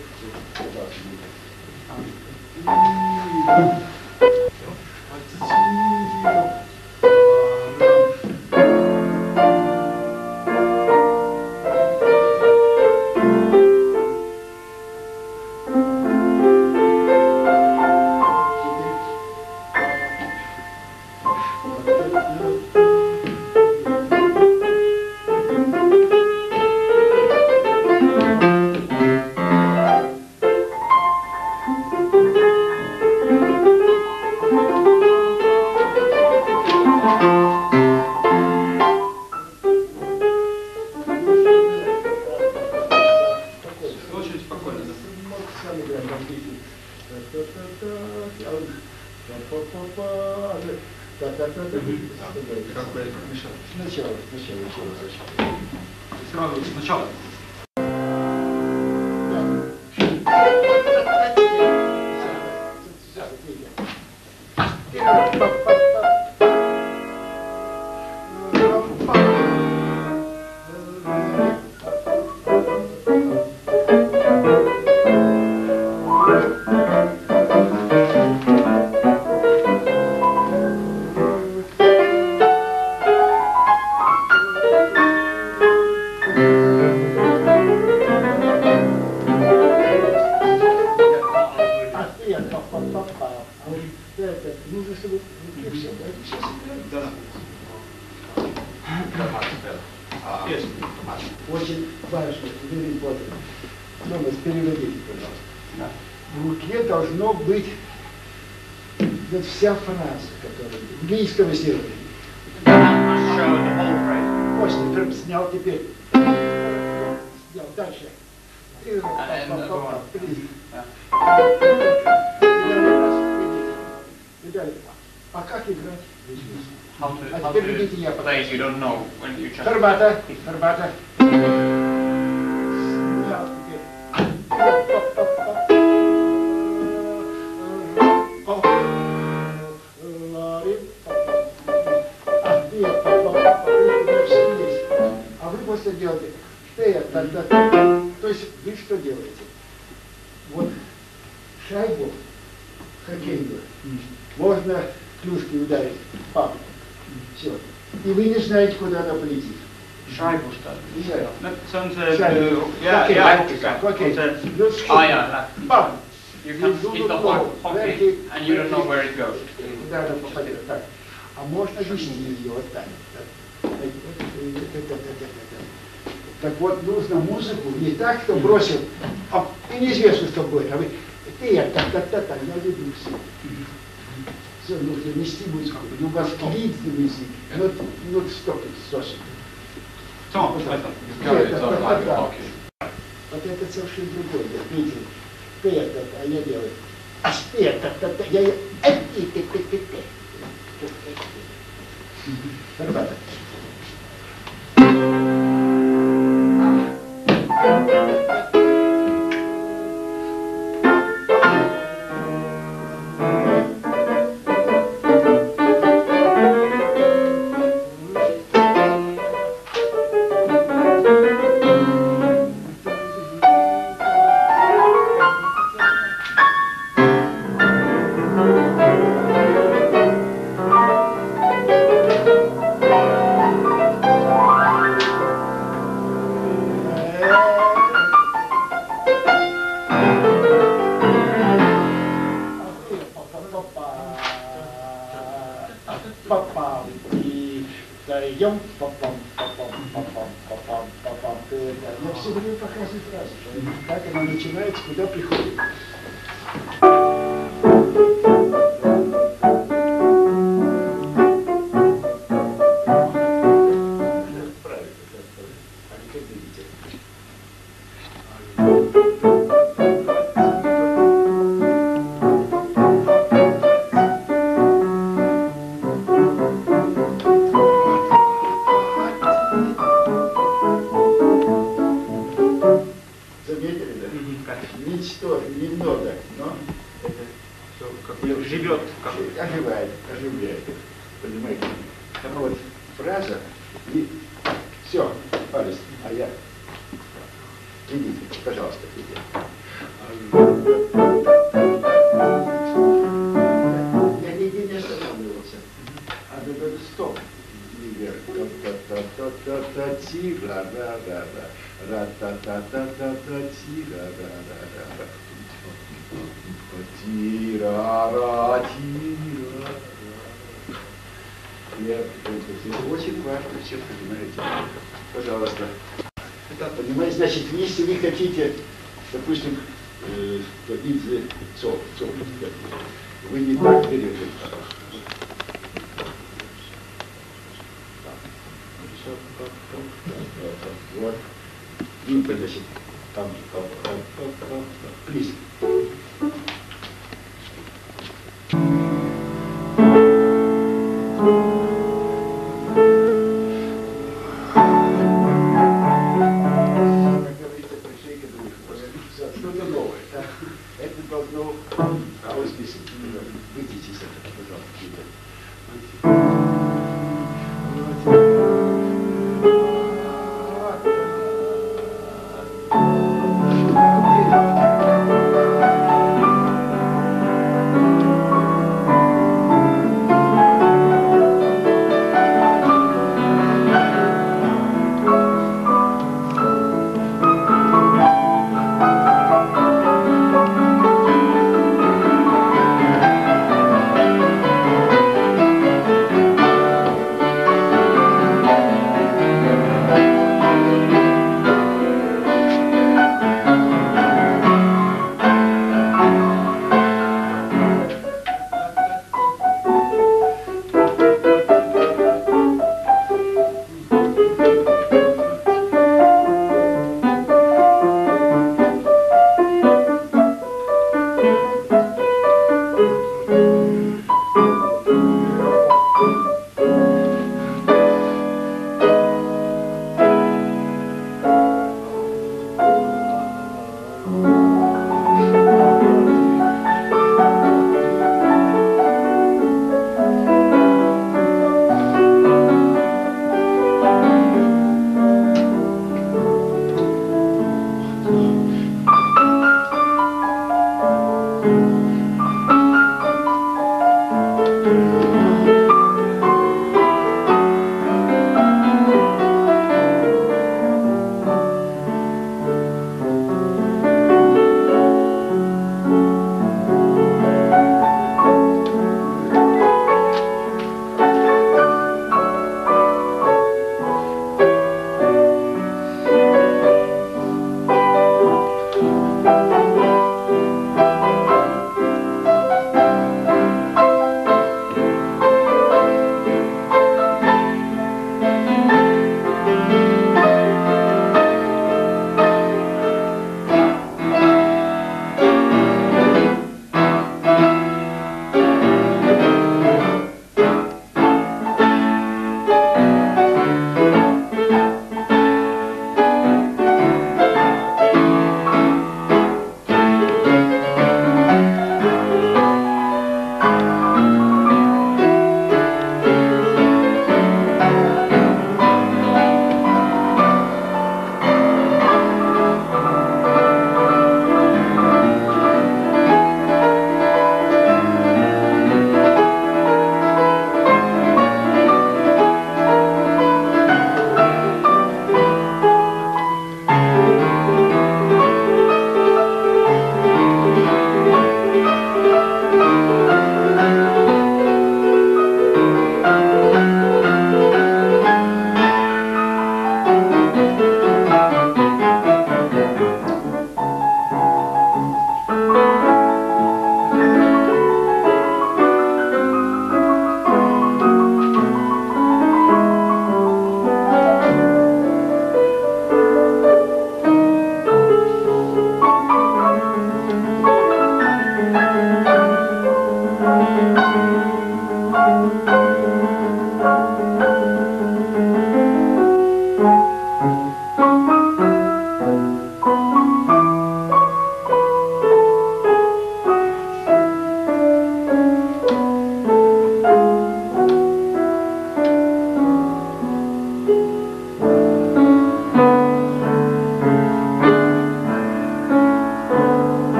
Очень спокойно. Как бы это мешало. Сначала. Сразу сначала. очень важно, very important. Томас, переводите, пожалуйста. В руке должно быть вот вся фраза, которая в английском сделали. После, прям снял теперь. Снял, дальше. А как играть? How to play if you don't know when you just... Фарбата, фарбата. А вы просто делаете. То есть вы что делаете? Вот шайбу хоккейную можно клюшкой ударить. Пап. Все. И вы не знаете, куда она полетит. Scheibe statt. Ja. Se on se... Okei. Pam! You can hit the hockey and you don't know where it goes. Куда она попадет. Так. А можно вести ее вот так. Так вот, нужно музыку не так, что бросил, и неизвестно, что будет, а вы, я веду все. Все, нужно нести музыку, у вас длинный язык, not stop it, сосик. Вот это совершенно другое, видите, а я делаю, я Ребята. Я все время показываю фразу, как она начинается, куда приходит. Ничто, немного, но это живет, оживляет. Понимаете? Вот фраза и все, палец, а я. Идите, пожалуйста, идите. Я нигде не останавливался. А надо стоп. Очень важно, все понимаете. Пожалуйста. Понимаете, значит, если вы хотите, допустим, добиться цов, вы не так берете. Вот. И подожди. Там. Please. Что-то новое. Это должно расписать. Выйдите из этого, пожалуйста.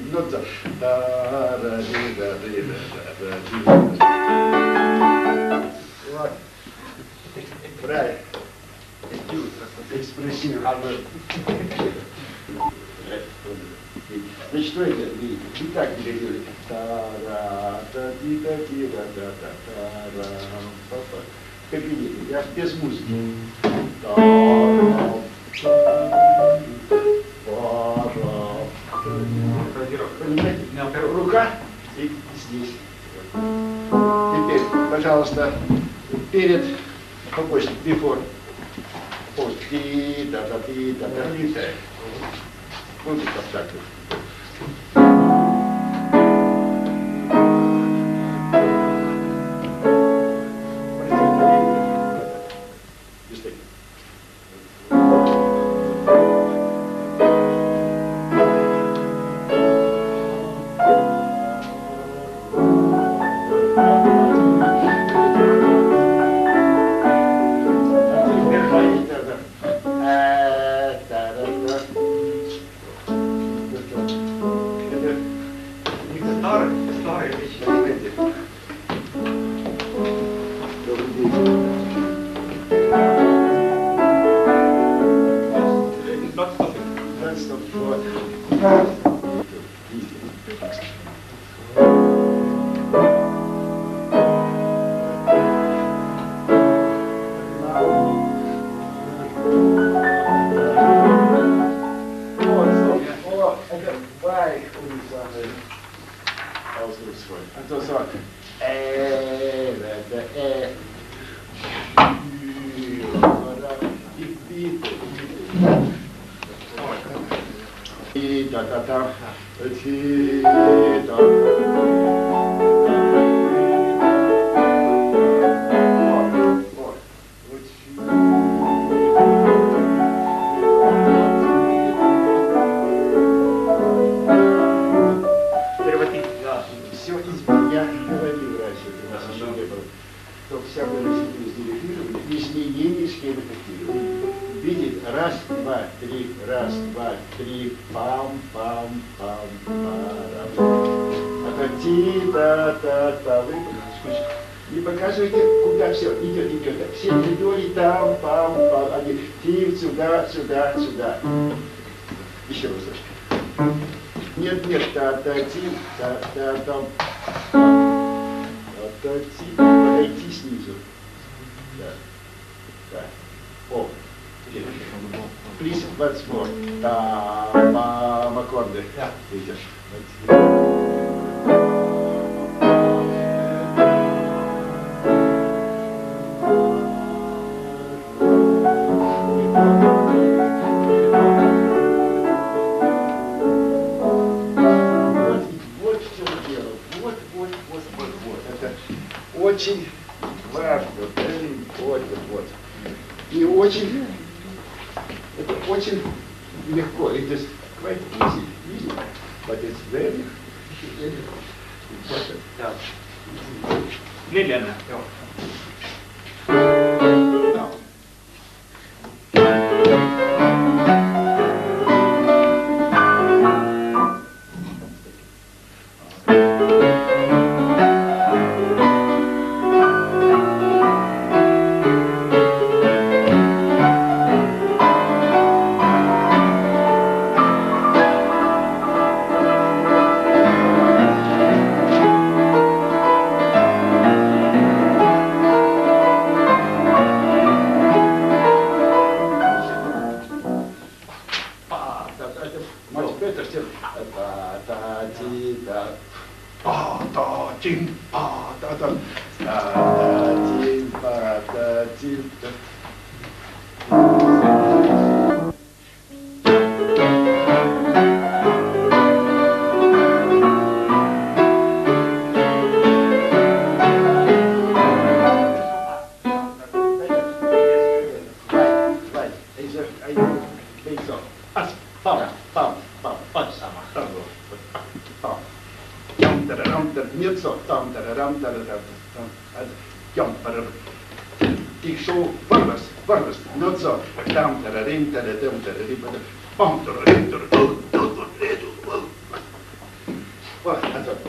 Ну да. Вот. Правильно. Экспрессивно. Значит, что это? И так перейдет. Кабинет. Я без музыки. Понимаете? Рука и здесь. Теперь, пожалуйста, перед побольше, before. Ти-та-та-ти-та-та-ти-та. Вот так. Не показывайте, куда все идет. Все идет, там, пам, один. Тим, сюда. Еще раз. Нет, та-та-тим, та-та-там. Та-та-тим. Подойти снизу. Да. О. Please, once more. Та-пам, аккорды. Видишь? Очень важно, вот. И очень, это очень легко. It is quite easy, but it's very important. Ja. Liljen. Ja.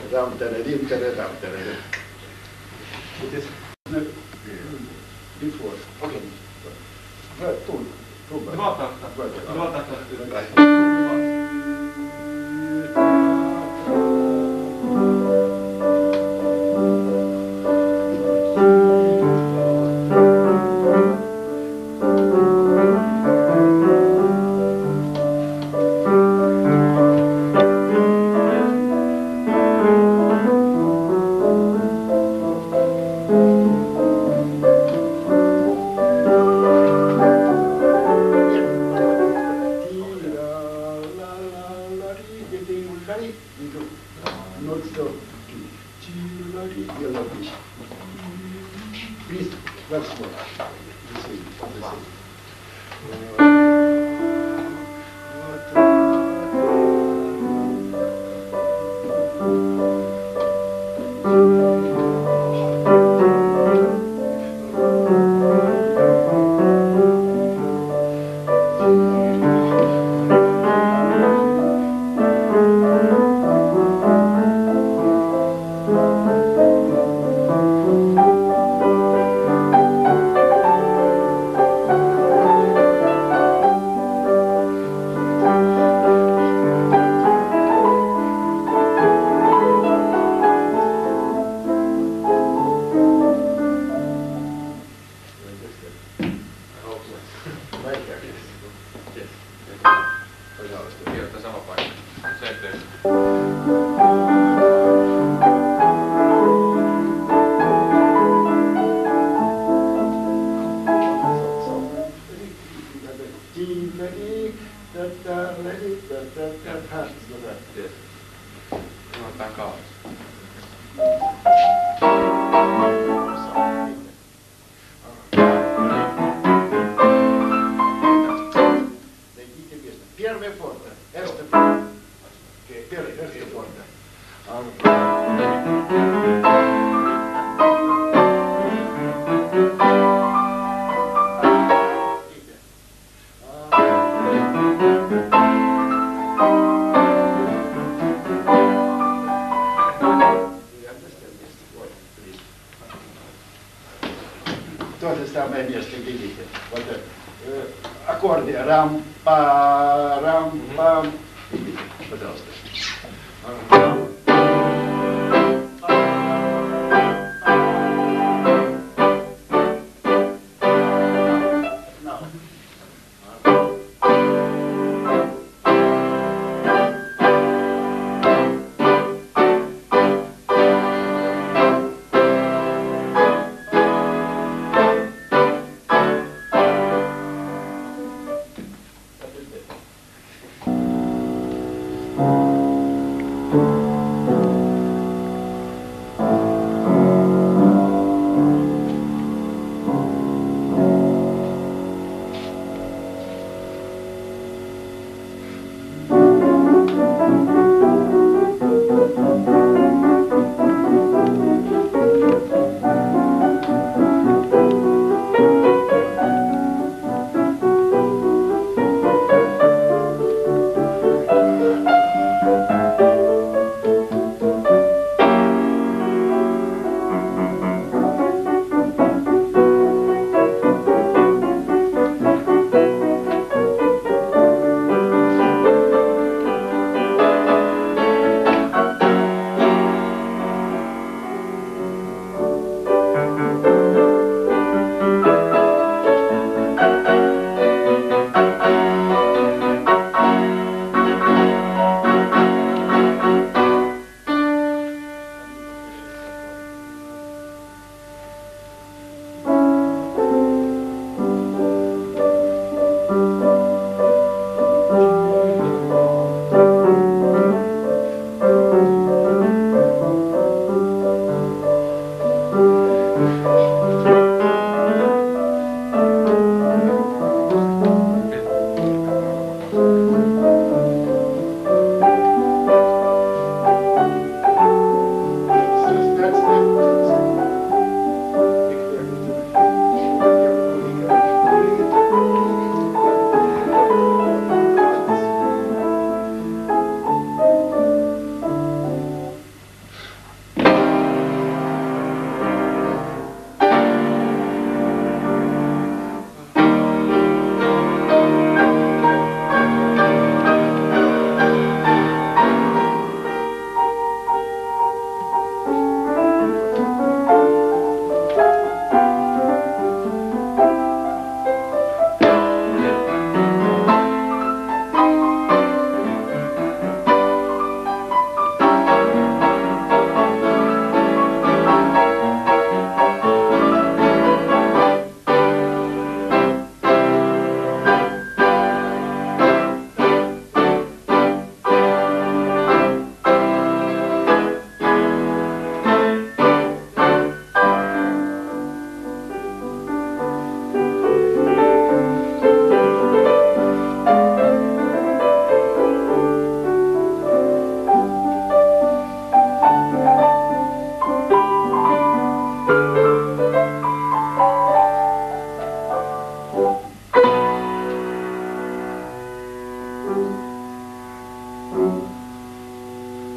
Рам, тарарим, тарадам, тарадам. It is before. Okay. Two. Два такта. Два такта. Please, once more. The same. Kirjoita sama paikka. Se eteen. Yes. Ruvetaan kauas. Первый форте. Эрste Первый форте. То же самое место, видите. Вот аккорды рам-па, рам-пам. Видите, пожалуйста.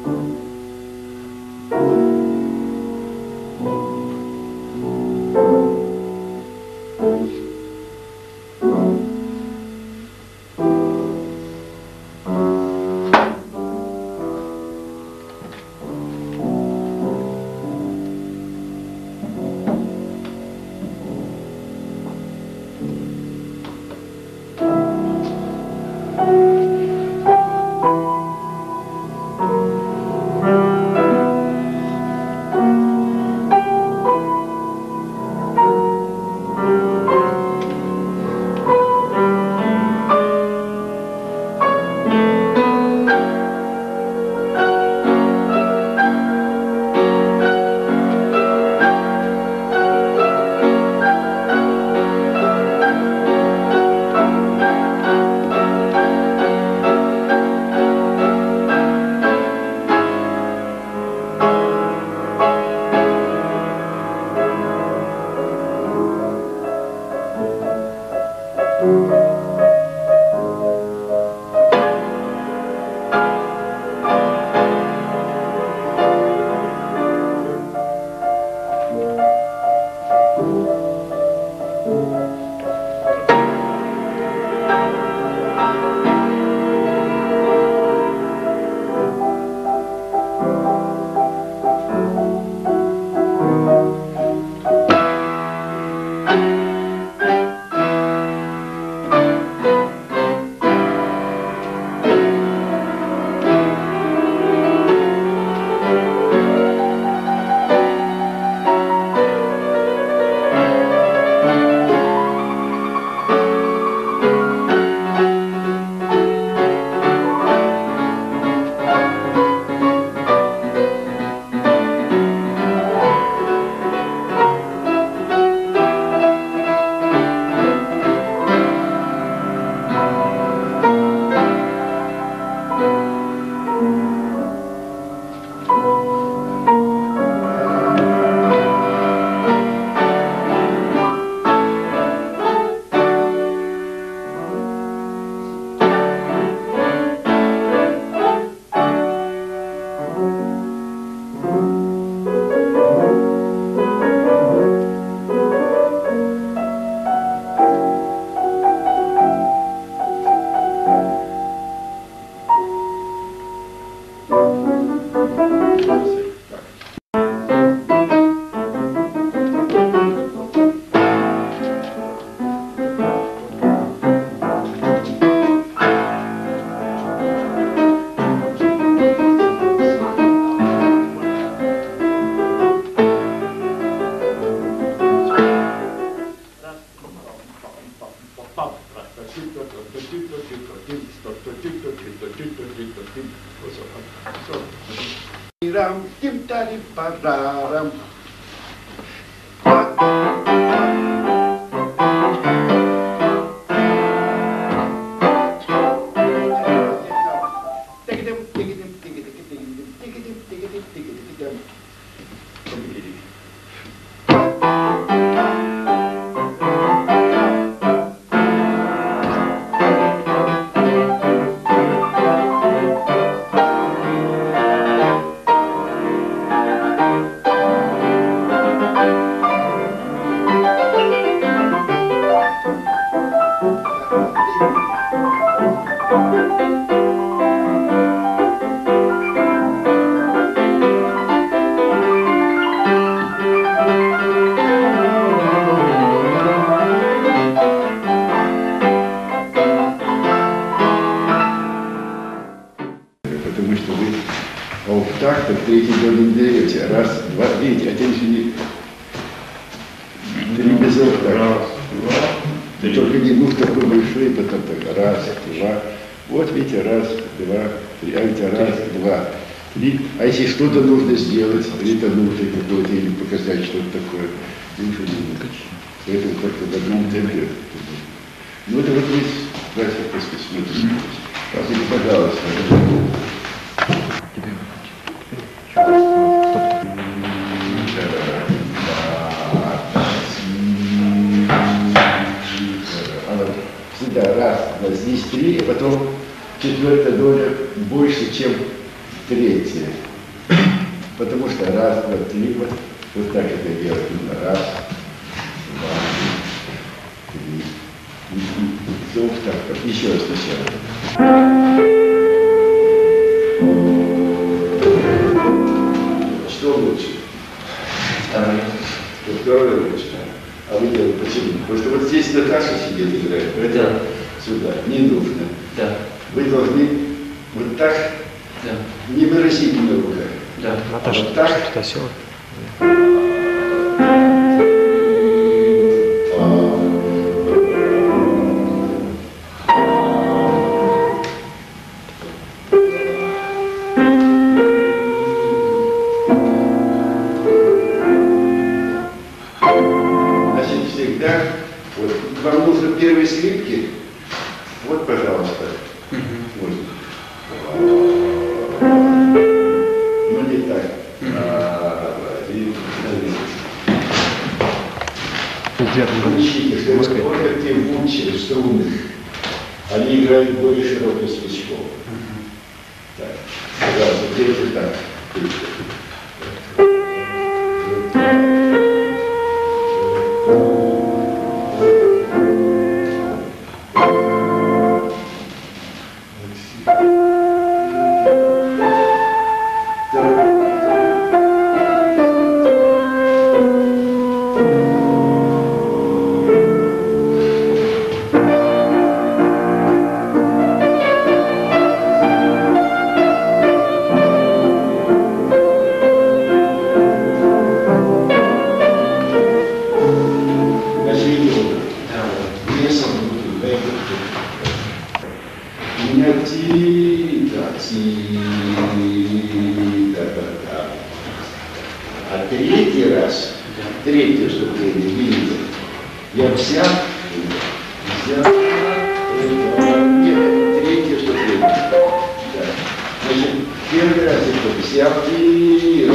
А если что-то нужно сделать, это нужно какое-то или показать что-то такое, лучше не нужно. Поэтому как-то в одном темпе. Ну это вот весь график, так сказать, смотрите. Пожалуйста, пожалуйста. Всегда раз, два, здесь три, а потом четвертая доля больше, чем третье. Потому что раз, два, три, вот так это делать. Раз, два, три. И так, еще раз сначала. Что лучше? Второе лучше. А вы делаете почему? Потому что вот здесь Наташа сидит играет, это сюда не нужно. Да. Вы должны вот так, Да. не выразительно руками. Да. Наташа, вот так. что села? Значит, всегда, вот, вам нужны первые скрипки, вот, пожалуйста, можно. Ну, не так. Учите, что вот эти вучи струнных, они играют более широких свечков. Так, пожалуйста, делайте так. А третий раз, третье вступление, видите, я взял, нет, третье вступление. Да. Значит, первый раз это взял и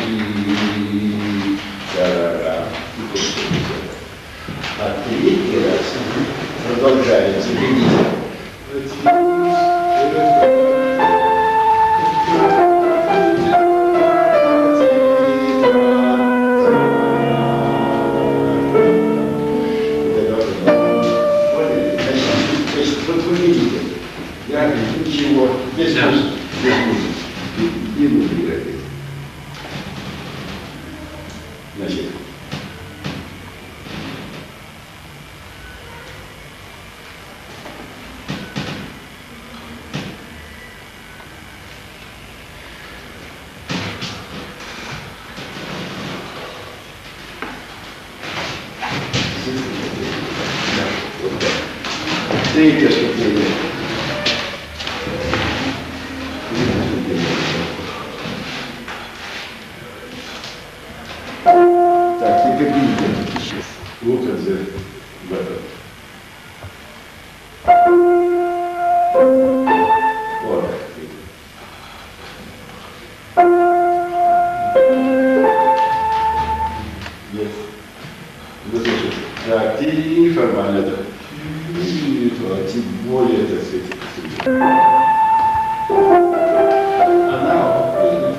а третий раз продолжается, видите. Вот вы видите, я ничего, без музыки, не буду играть. Значит, третье вступление. Так, теперь видите. Лукадзе в этом. Вот. Нет. Выслушай. Так, и формально это. Тем более, так сказать, она,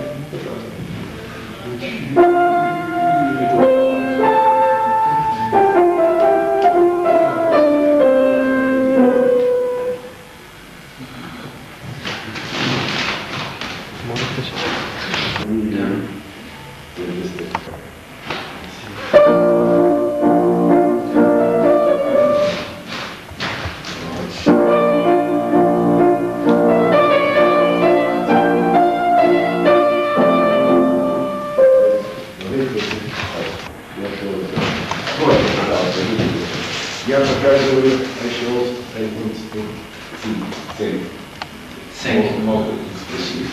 Может быть. я показываю еще один цель. Цель. Могут спросить.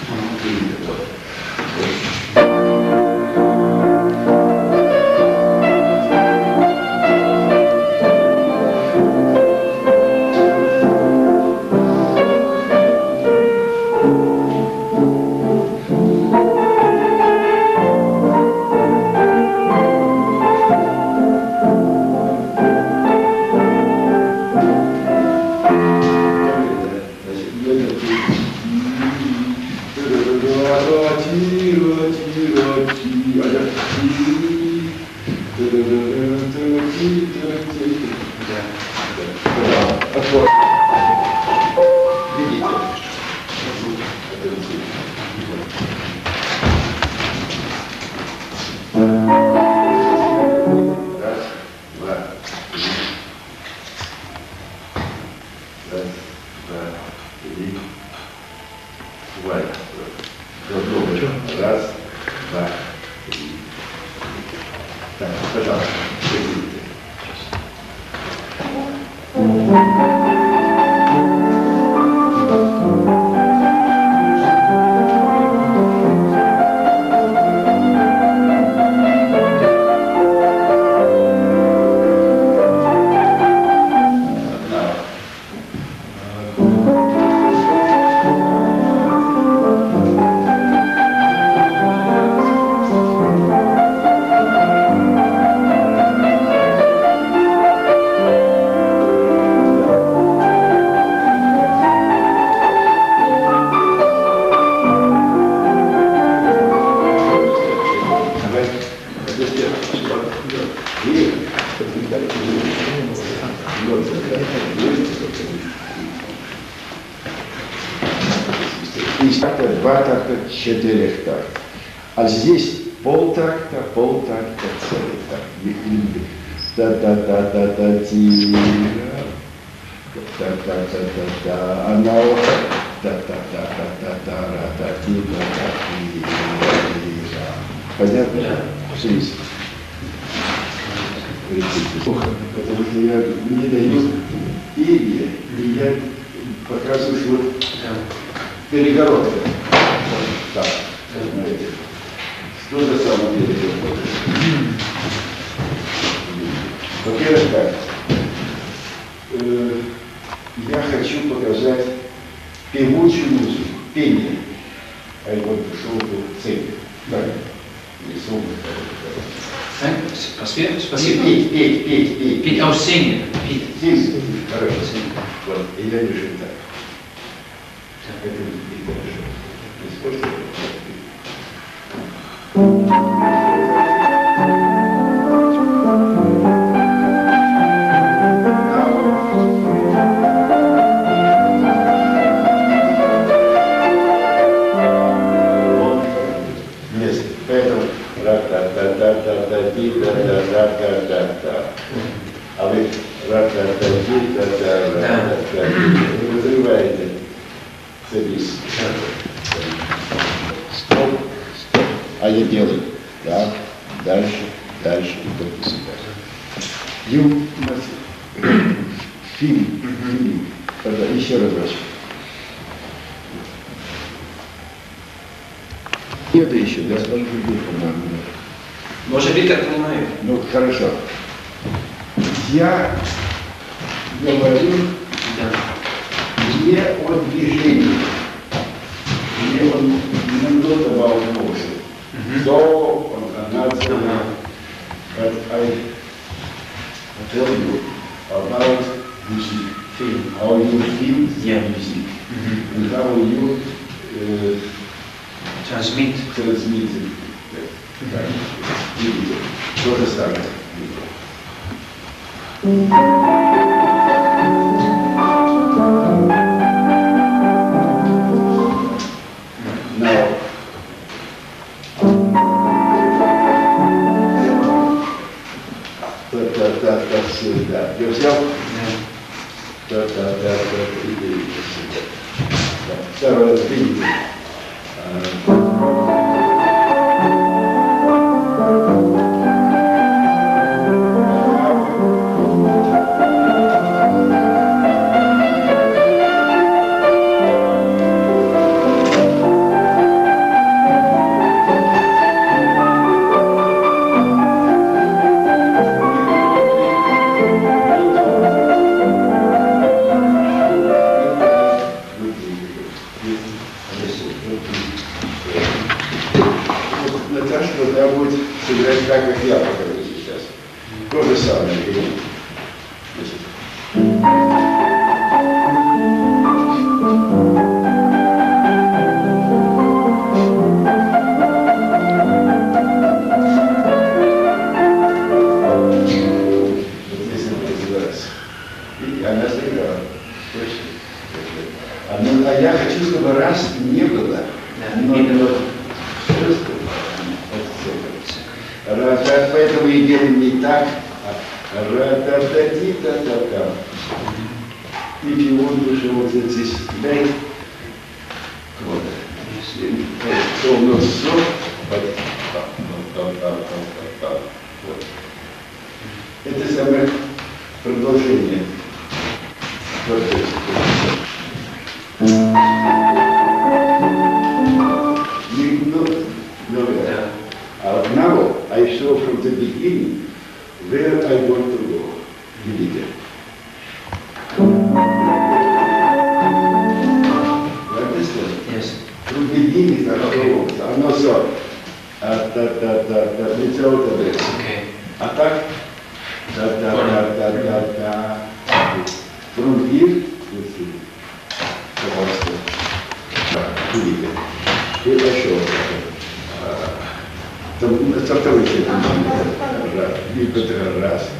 Два такта, 4 такта. А здесь полтакта, целый такт. Та-та-та-та-та-ти-ра, та-та-та-та-та-та, а на ухо та-та-та-та-та-та-ра-та-ти-та-та-ти-ра. Понятно? Шесть. Потому что я не даю имя, и я показываю, что перегородка. Так, знаете, что на самом деле происходит? Во-первых, так, я хочу показать певучую музыку, пение. А я вот пришел в цель. Так, рисунок. Спасибо. Петь. Петь, sing. Здесь, хорошо. Вот, и я решил так. Это не хорошо. Не скажете? Поэтому ра-та-та-та-та-та-ти-та-та-та-та-та. А вы ра-та-та-ти-та-та-та-та-та. Вы разрываете целис. Стоп. А я делаю. Да, дальше и только сюда. Фильм. Тогда еще разочек. Это еще, да? Может быть, как понимаю. Ну, хорошо. Я говорю не о движении, не о not about motion. So, another, but I tell you about music, how you feel music, and how you Transmit. transmit it. То же самое. Now, сюда. Я взял? Второй раз видите. Наташа должна будет сыграть так, как я покажу сейчас. То же самое. Поэтому и делим не так. Ра-та-та-ти-та-та-та. И пивон душе вот здесь дай. Вот. Что у нас все? Вот. Это самое продолжение. Now I show from the beginning where I want to go. Видите? Yes. From the beginning оно все. Лицо вот это. Okay. А так? From here, let's see. Пожалуйста. Видите? И еще. Там со второй степени. Раз.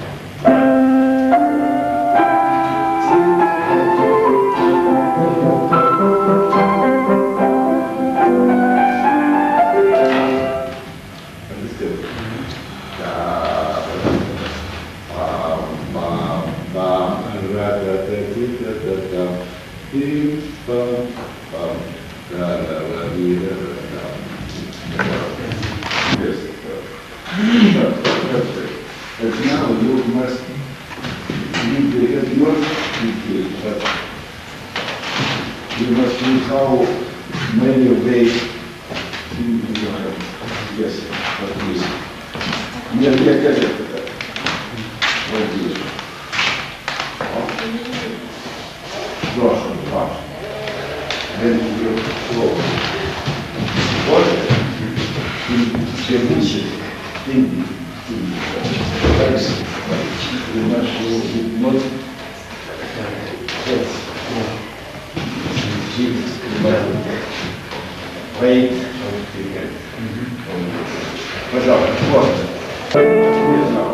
And now you must leave the head north but you must see how many ways yes, but this. Нет, это. Вот здесь. Два. Then you flow. Вот. Чем выше, тем дальше. И наш гипноз. Пожалуйста, вот. Не знаю.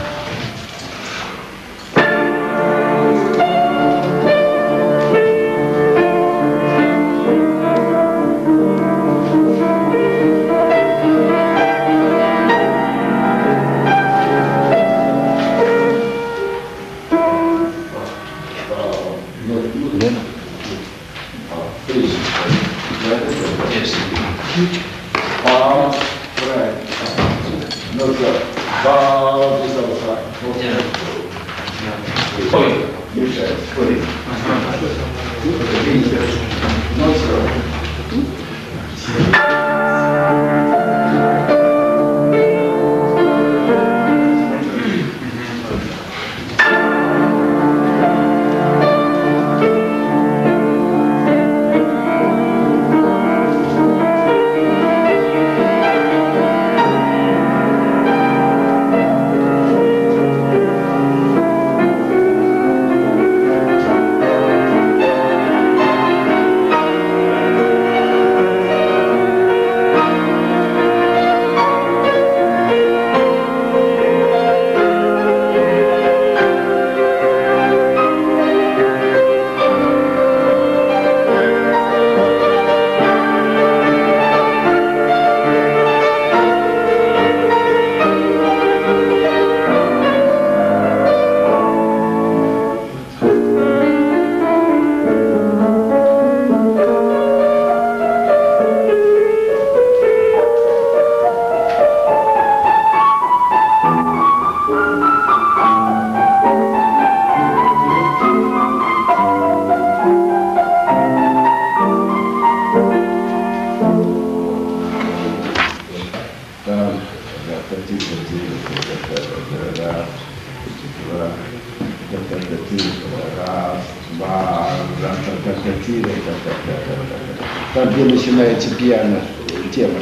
Там, где начинается пьяно тема.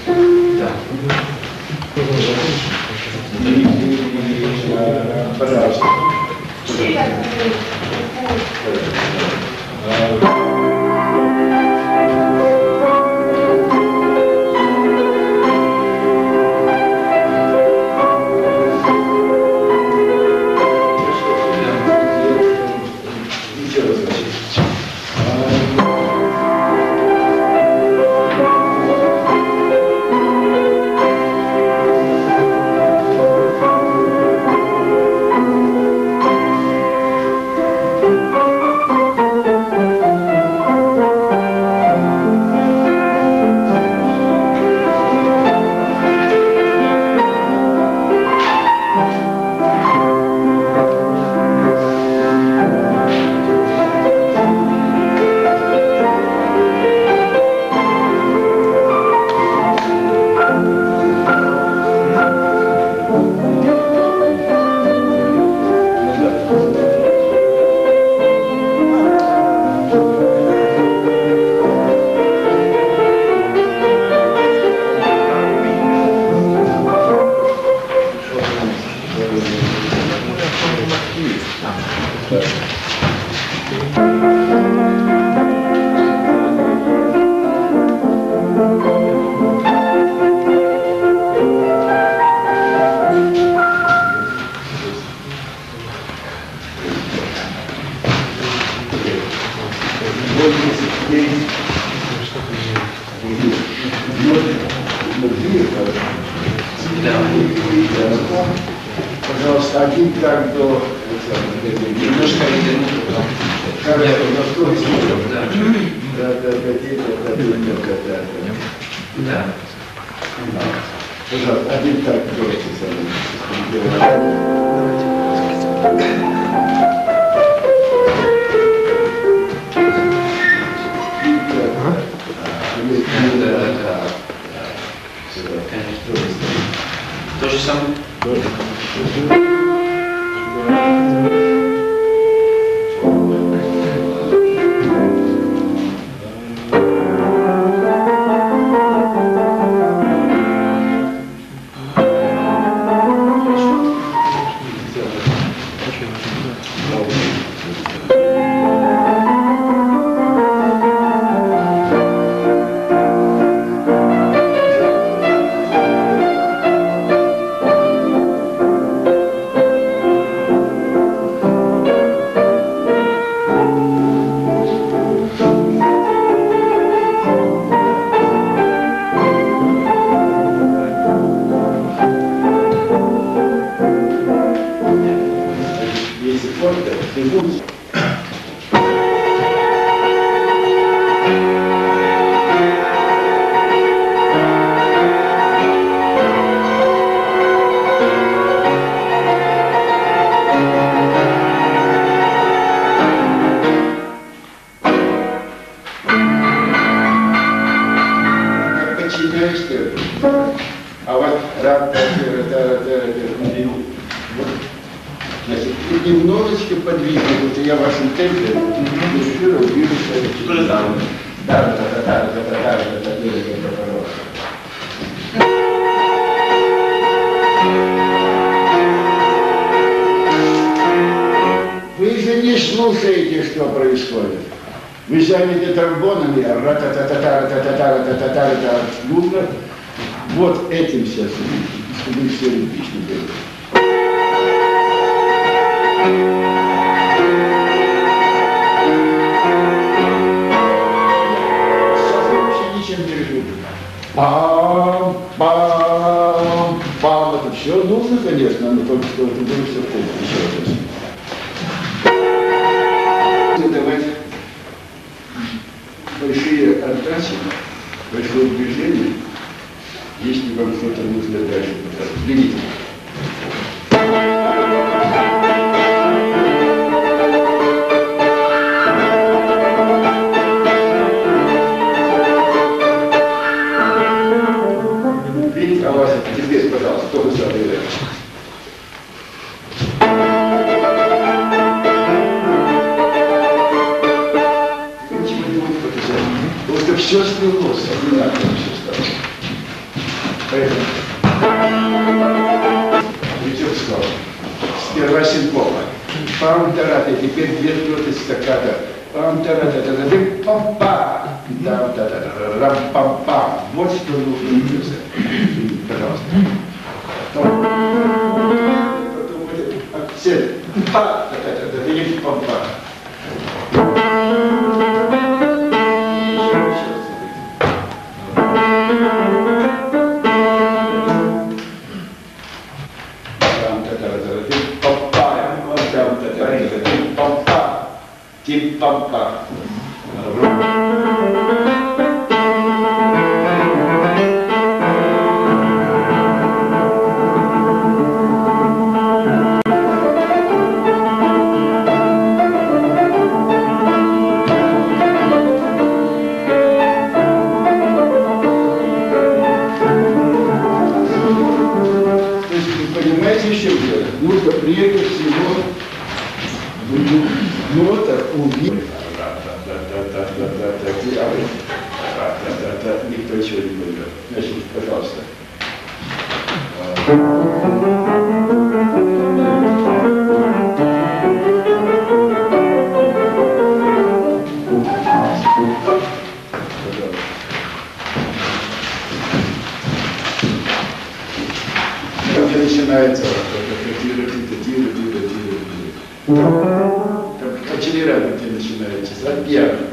Да. Пожалуйста. Пожалуйста, один так до... Немножко Хорошо, насколько Да. Пожалуйста, один так до... То же самое. А вот значит, и немножечко подвигну, потому что я в вашем темпе вижу, Вы же не слушаете, что происходит. Вы заняты тромбонами, нужно вот этим сейчас, чтобы все ритмично было. Сейчас я вообще ничем не режу. Пам-пам-пам. Это все нужно, конечно, но только что это было все вкусно. Еще раз. Давать большие отдачи, большое движение, если вам что-то нужно дальше показать. Видите? Видите, а у вас теперь, пожалуйста, то же самое. Все слилось, одинаково все стало. Поэтому идет снова. Сперва синкопа. Пам-тарата, теперь две ноты стакката. Пам-тарата, пам-па. Рам-пам-пам. Вот что нужно написать. Пожалуйста. Потом акцент. Па-та-та-та-та. Пам-па. Тим-пам-па. Понимаете, еще дело? Нужно прежде всего нота увидеть. Никто ничего не поймет. Значит, пожалуйста. Там где начинается акселератор, где начинается, от пьяно.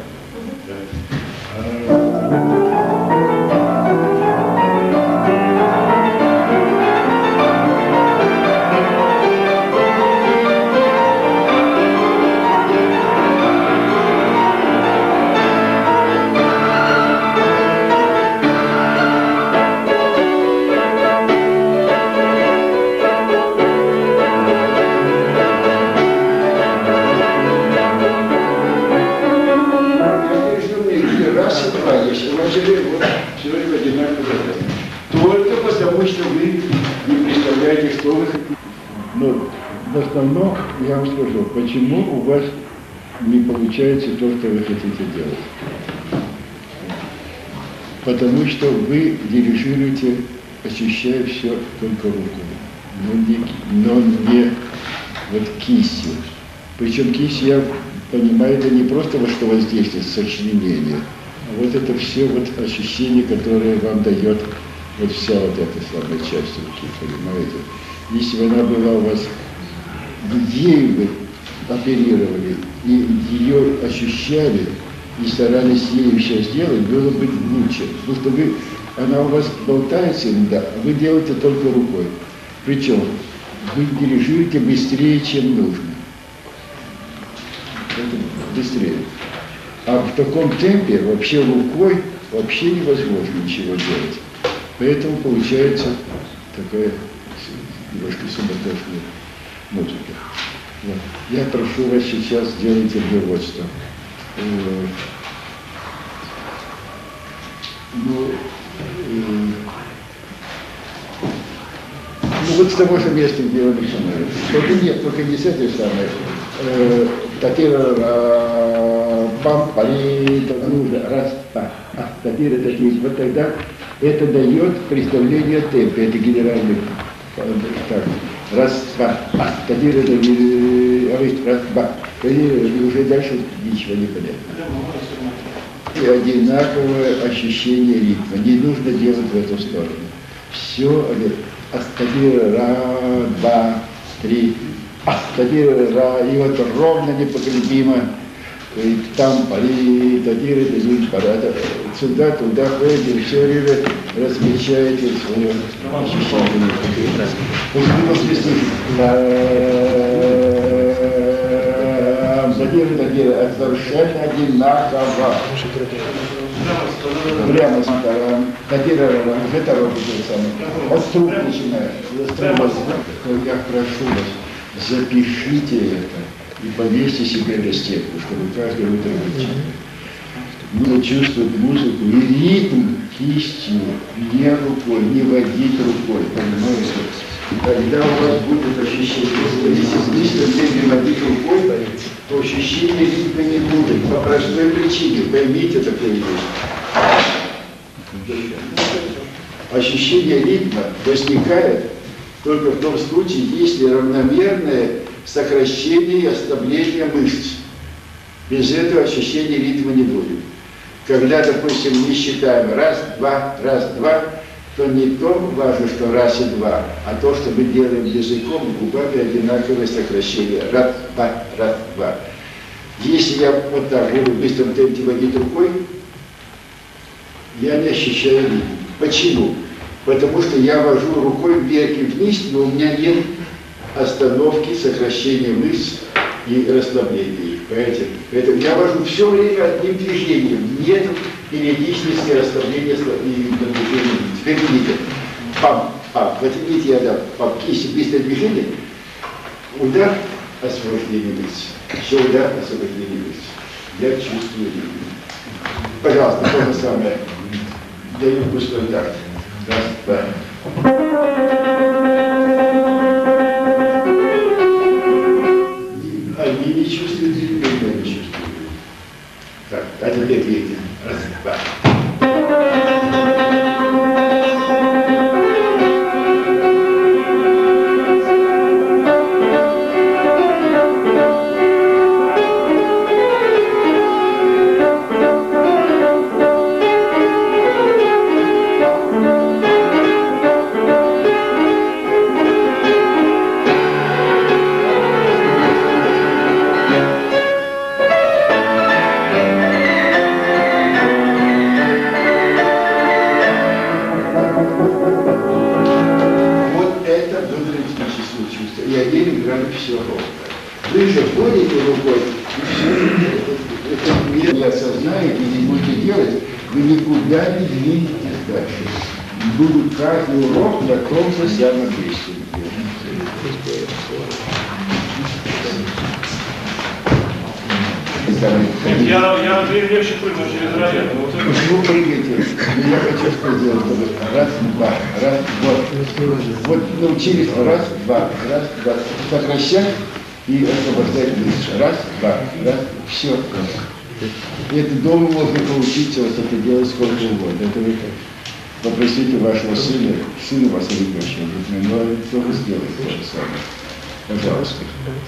одинаково разные. Только потому, что вы не представляете, что вы хотите. Но в основном я вам скажу, почему у вас не получается то, что вы хотите делать. Потому что вы дирижируете, ощущая все только рукой, но не вот кистью. Причем кисть, я понимаю, это не просто вот что воздействует, сочленение, а вот это все вот ощущение, которое вам дает вот вся вот эта самая часть руки, понимаете? Если бы она была у вас, ею вы оперировали и ее ощущали, и старались ею все сделать, было бы лучше. Потому что вы, она у вас болтается иногда, а вы делаете только рукой. Причем вы дирижируете быстрее, чем нужно. Это быстрее. А в таком темпе вообще рукой вообще невозможно ничего делать. Поэтому получается такая немножко суматошная музыка. Вот. Я прошу вас сейчас сделать обводство. Ну вот с того же места, где вы начинали. Только нет, только не с этой самой. Раз, такие. Вот тогда это дает представление о темпе, это генеральный. Так, раз, два, раз, два. И уже дальше ничего не понятно. И одинаковое ощущение ритма. Не нужно делать в эту сторону. Все, раз, два, три, ра, и вот ровно, непоколебимо. И там пари, сюда, туда ходите, все время размечаете свое ощущение. Совершенно одинаково. Прямо с это робот самый. От труб начинает. Я прошу вас, запишите это и повесьте себе на стенку, чтобы каждый в этом вычитал. Нужно чувствовать музыку и ритм кистью, не рукой, не водить рукой, понимаете? Когда у вас будет ощущение, если быстро водить рукой, то ощущения ритма не будет. По простой причине, поймите такую вещь. Ощущение ритма возникает только в том случае, если равномерное сокращение и ослабление мышц. Без этого ощущения ритма не будет. Когда, допустим, мы считаем раз, два, то не то важно, что раз и два, а то, что мы делаем языком, губами одинаковое сокращение. Раз, два. Если я вот так буду в быстром темпе водить рукой, я не ощущаю ритм. Почему? Потому что я вожу рукой вверх и вниз, но у меня нет остановки, сокращения мышц и расслабления их. Поэтому я вожу все время одним движением. Нет периодичности расслабления и напряжения. Теперь видите, пам. Вот видите, я дам пам, кисть, быстрое движение, удар, освобождение мышц. Еще удар, освобождение мышц. Я чувствую ритм. Пожалуйста, то же самое. Даю пустой такт. Раз, два. Они не чувствуют ритм, я не чувствую. Так, а теперь видите. Раз, два. Все ровно. Вы же ходите рукой, и все это не осознаете, не будете делать, вы никуда не двинетесь дальше. Будут каждый урок на том же самом месте. стороны. Я легче прыгну через район. Вы прыгаете. Я хочу что сделать. Раз, два, раз, вот. Вот научились. Раз, два, сокращать и освобождать дышь. Раз, два, раз, все. Это дома можно поучиться, вот это делать сколько угодно. Это вы попросите вашего сына, сын вас очень но тоже сделает то же самое. Пожалуйста.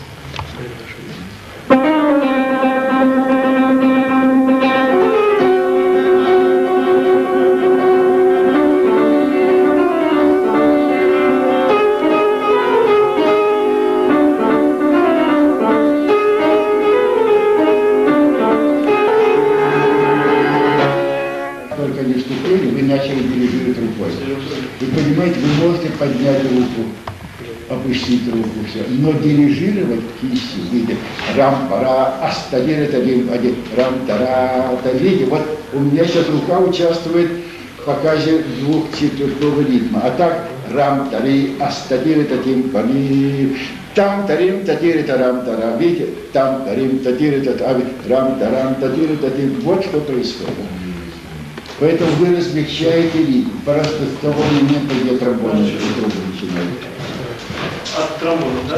Только не вступили, вы начали дирижировать рукой. Вы понимаете, вы можете поднять руку, опустить руку, все. Но дирижировать кистью, видите, рам-пара, астадир, один, рам-тара, видите, вот у меня сейчас рука участвует в показе двух-четвертого ритма. А так, рам-тари, астадир, один, бами, там-тарим, татир, рам-тара, видите, там-тарим, татир, рам-тарам, татир, один. Вот что происходит. Поэтому вы размягчаете ритм. Просто с того момента, где тромбон начинает. От тромбона, да?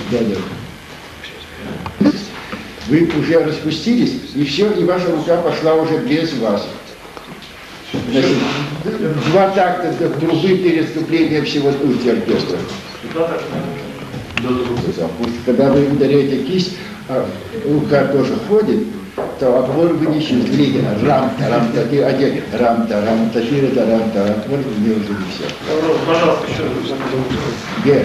Да. Вы уже распустились, и все, и ваша рука пошла уже без вас. Значит, два такта трубы перед вступлением всего оркестра. Когда вы ударяете кисть, а рука тоже ходит, то опор вы не чувствуете. Рам-тарам-татир, один, рам-тарам-татир, это рам-тарам. Вот мне уже не все. Пожалуйста, еще раз. Г.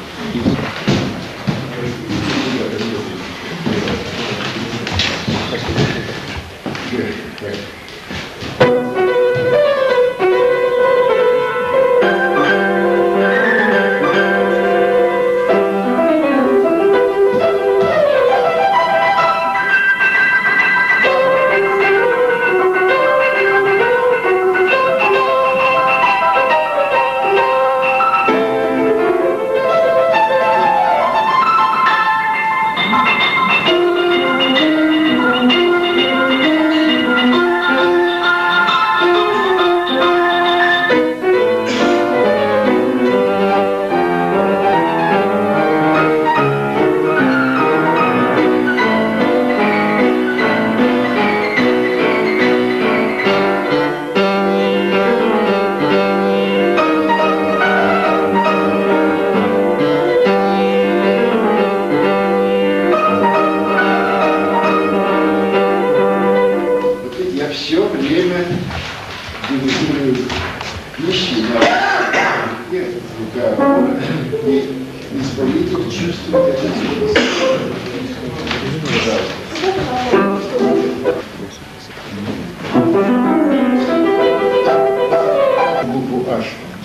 Все время дирижирую пищей на рука, и исполнитель чувствует это здесь. Букву H.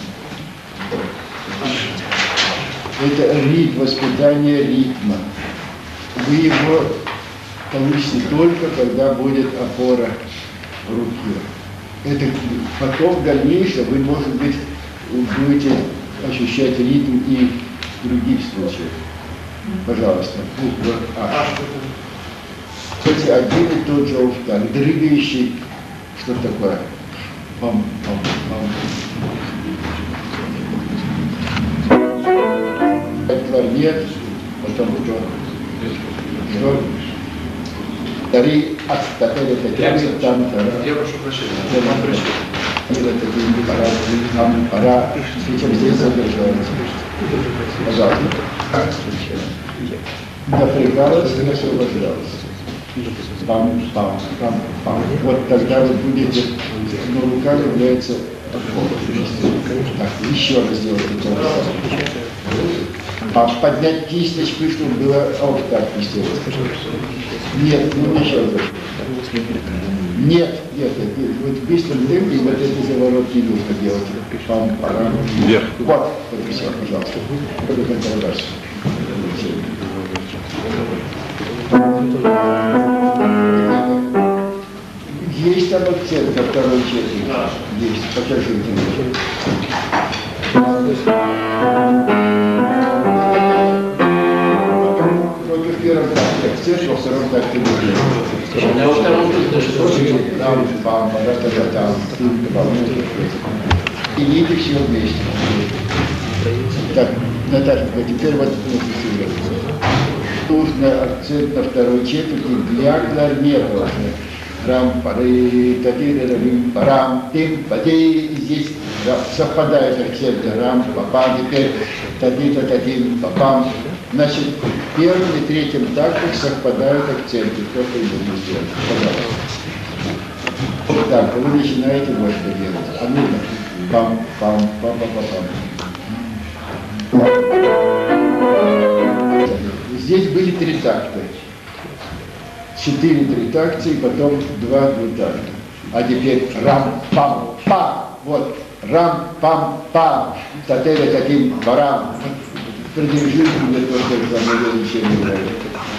Это ритм, воспитание ритма. Вы его получите только, когда будет опора в руке. Это потом в дальнейшем вы, может быть, будете ощущать ритм и в других случаях. Пожалуйста, буква А. Хоть один и тот же уфтан, дрыгающий, что такое? Пам-пам-пам. Кларнет, потом кто? Что? Тари астатели татями там тара. Я прошу прощения. Пора, причем здесь задерживается. Пожалуйста. Напрягалась и освобождалась. Пам-пам-пам-пам. Вот тогда вы будете, но рука является опорой. Так, еще раз сделайте то же самое. Поднять кисточку, чтобы было так сделать. Нет, ну еще раз. Нет, вот в быстром темпе вот эти заворотки нужно делать. Пам-парам. Вверх. Вот все, пожалуйста. Вот это контрабас. Есть там акцент на второй четверти? Да. Есть. Покажите мне. Только в первом такте акцент, во втором такте будет. Там, пам, ра-та-та-там, и видите все вместе. Так, Наташа, теперь вот нужно акцент на второй четверти для кларнета. Рам-пары, та-ти-ра-рим-парам, тим-па-ти. Здесь совпадают акценты рам-па-пам, теперь та-ти-та-та-тим-па-пам. Значит, в первом и третьем тактах совпадают акценты. Кто-то его не сделает. Пожалуйста. Так, вы начинаете вот что делать. А нужно пам-пам-пам-пам-пам. Здесь были 3 такта. 4 тритакта и потом 2 двутакта. А теперь рам-пам-па. Вот. Рам-пам-па. Та-те-ля таким парам. Продержите для того, чтобы вам ничего не говорит.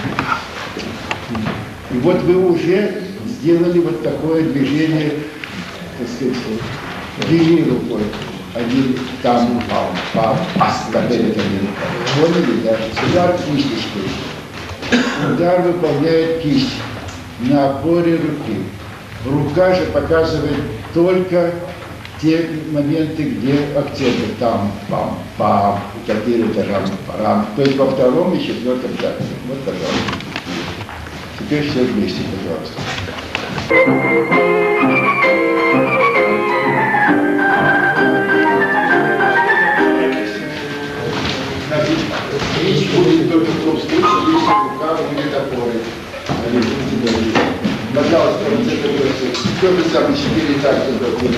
И вот вы уже сделали вот такое движение, так сказать, ввели рукой. Один там, пам, пас, та-те-ля таким. Поняли, да? Удар кисточкой. Удар выполняет кисть на опоре руки. Рука же показывает только те моменты, где акценты там, пам, пам, 4 рам, парам. То есть во втором и четвертом такте. Вот, пожалуйста. Теперь все вместе, пожалуйста. Речь будет только в том случае, если рука будет опорой. Пожалуйста, вот это вот, то же самое 4 такта.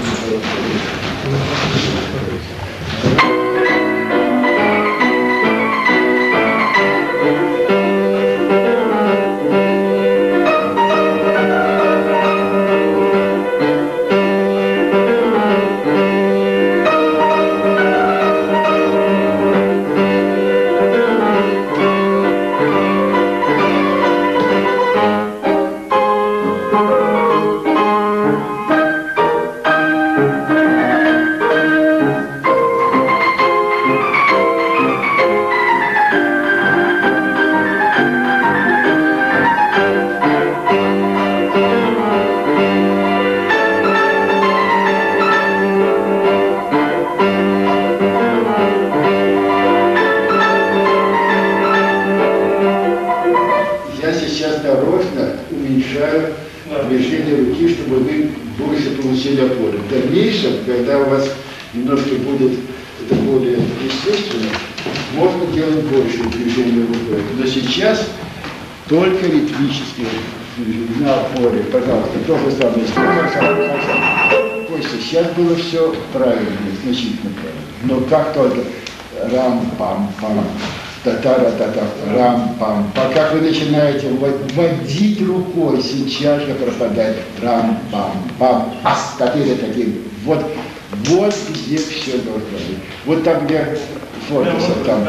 Движение руки, чтобы вы больше получили опоры. В дальнейшем, когда у вас немножко будет это более естественно, можно делать больше движения рукой. Но сейчас только ритмические движения на опоре. Пожалуйста, то же самое. Костя, сейчас было все правильно, значительно правильно. Но как только рам-пам-пам, та-та-ра-та-та, рам-пам. Как вы начинаете водить рукой, сейчас же пропадает рам-пам-пам, ас-та-ти-ра-та-ти. Вот где все должно быть. Вот там, где фортеса, там.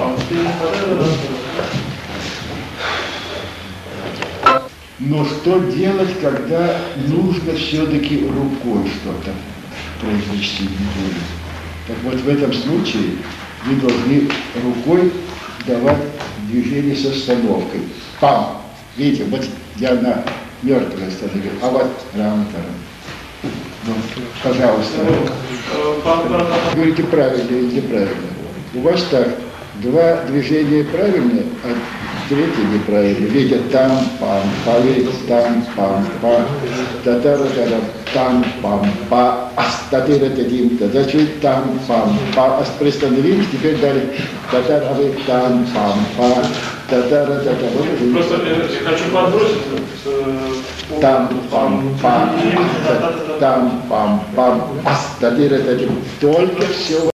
Но что делать, когда нужно все-таки рукой что-то произвести? Так вот в этом случае вы должны рукой давать движение с остановкой. Пам! Видите, вот я на мертвой остановил, а вот рам-тарам. Ну, пожалуйста. Говорите правильно или неправильно. У вас так, 2 движения правильные, а 3 неправильные. Видите, там-пам, видите, там-пам-пам, та-та-ра-та-ра, там-пам-па, ас-та-ти-ра-та-дим, значит, там-пам-па, пристановились, теперь дали та-та-ра-вы, там-пам-па, та-та-ра-та-та. Просто я хочу подбросить. Там-пам-пам, там-пам-пам, ас-та-ти-ра-та-дим. Только все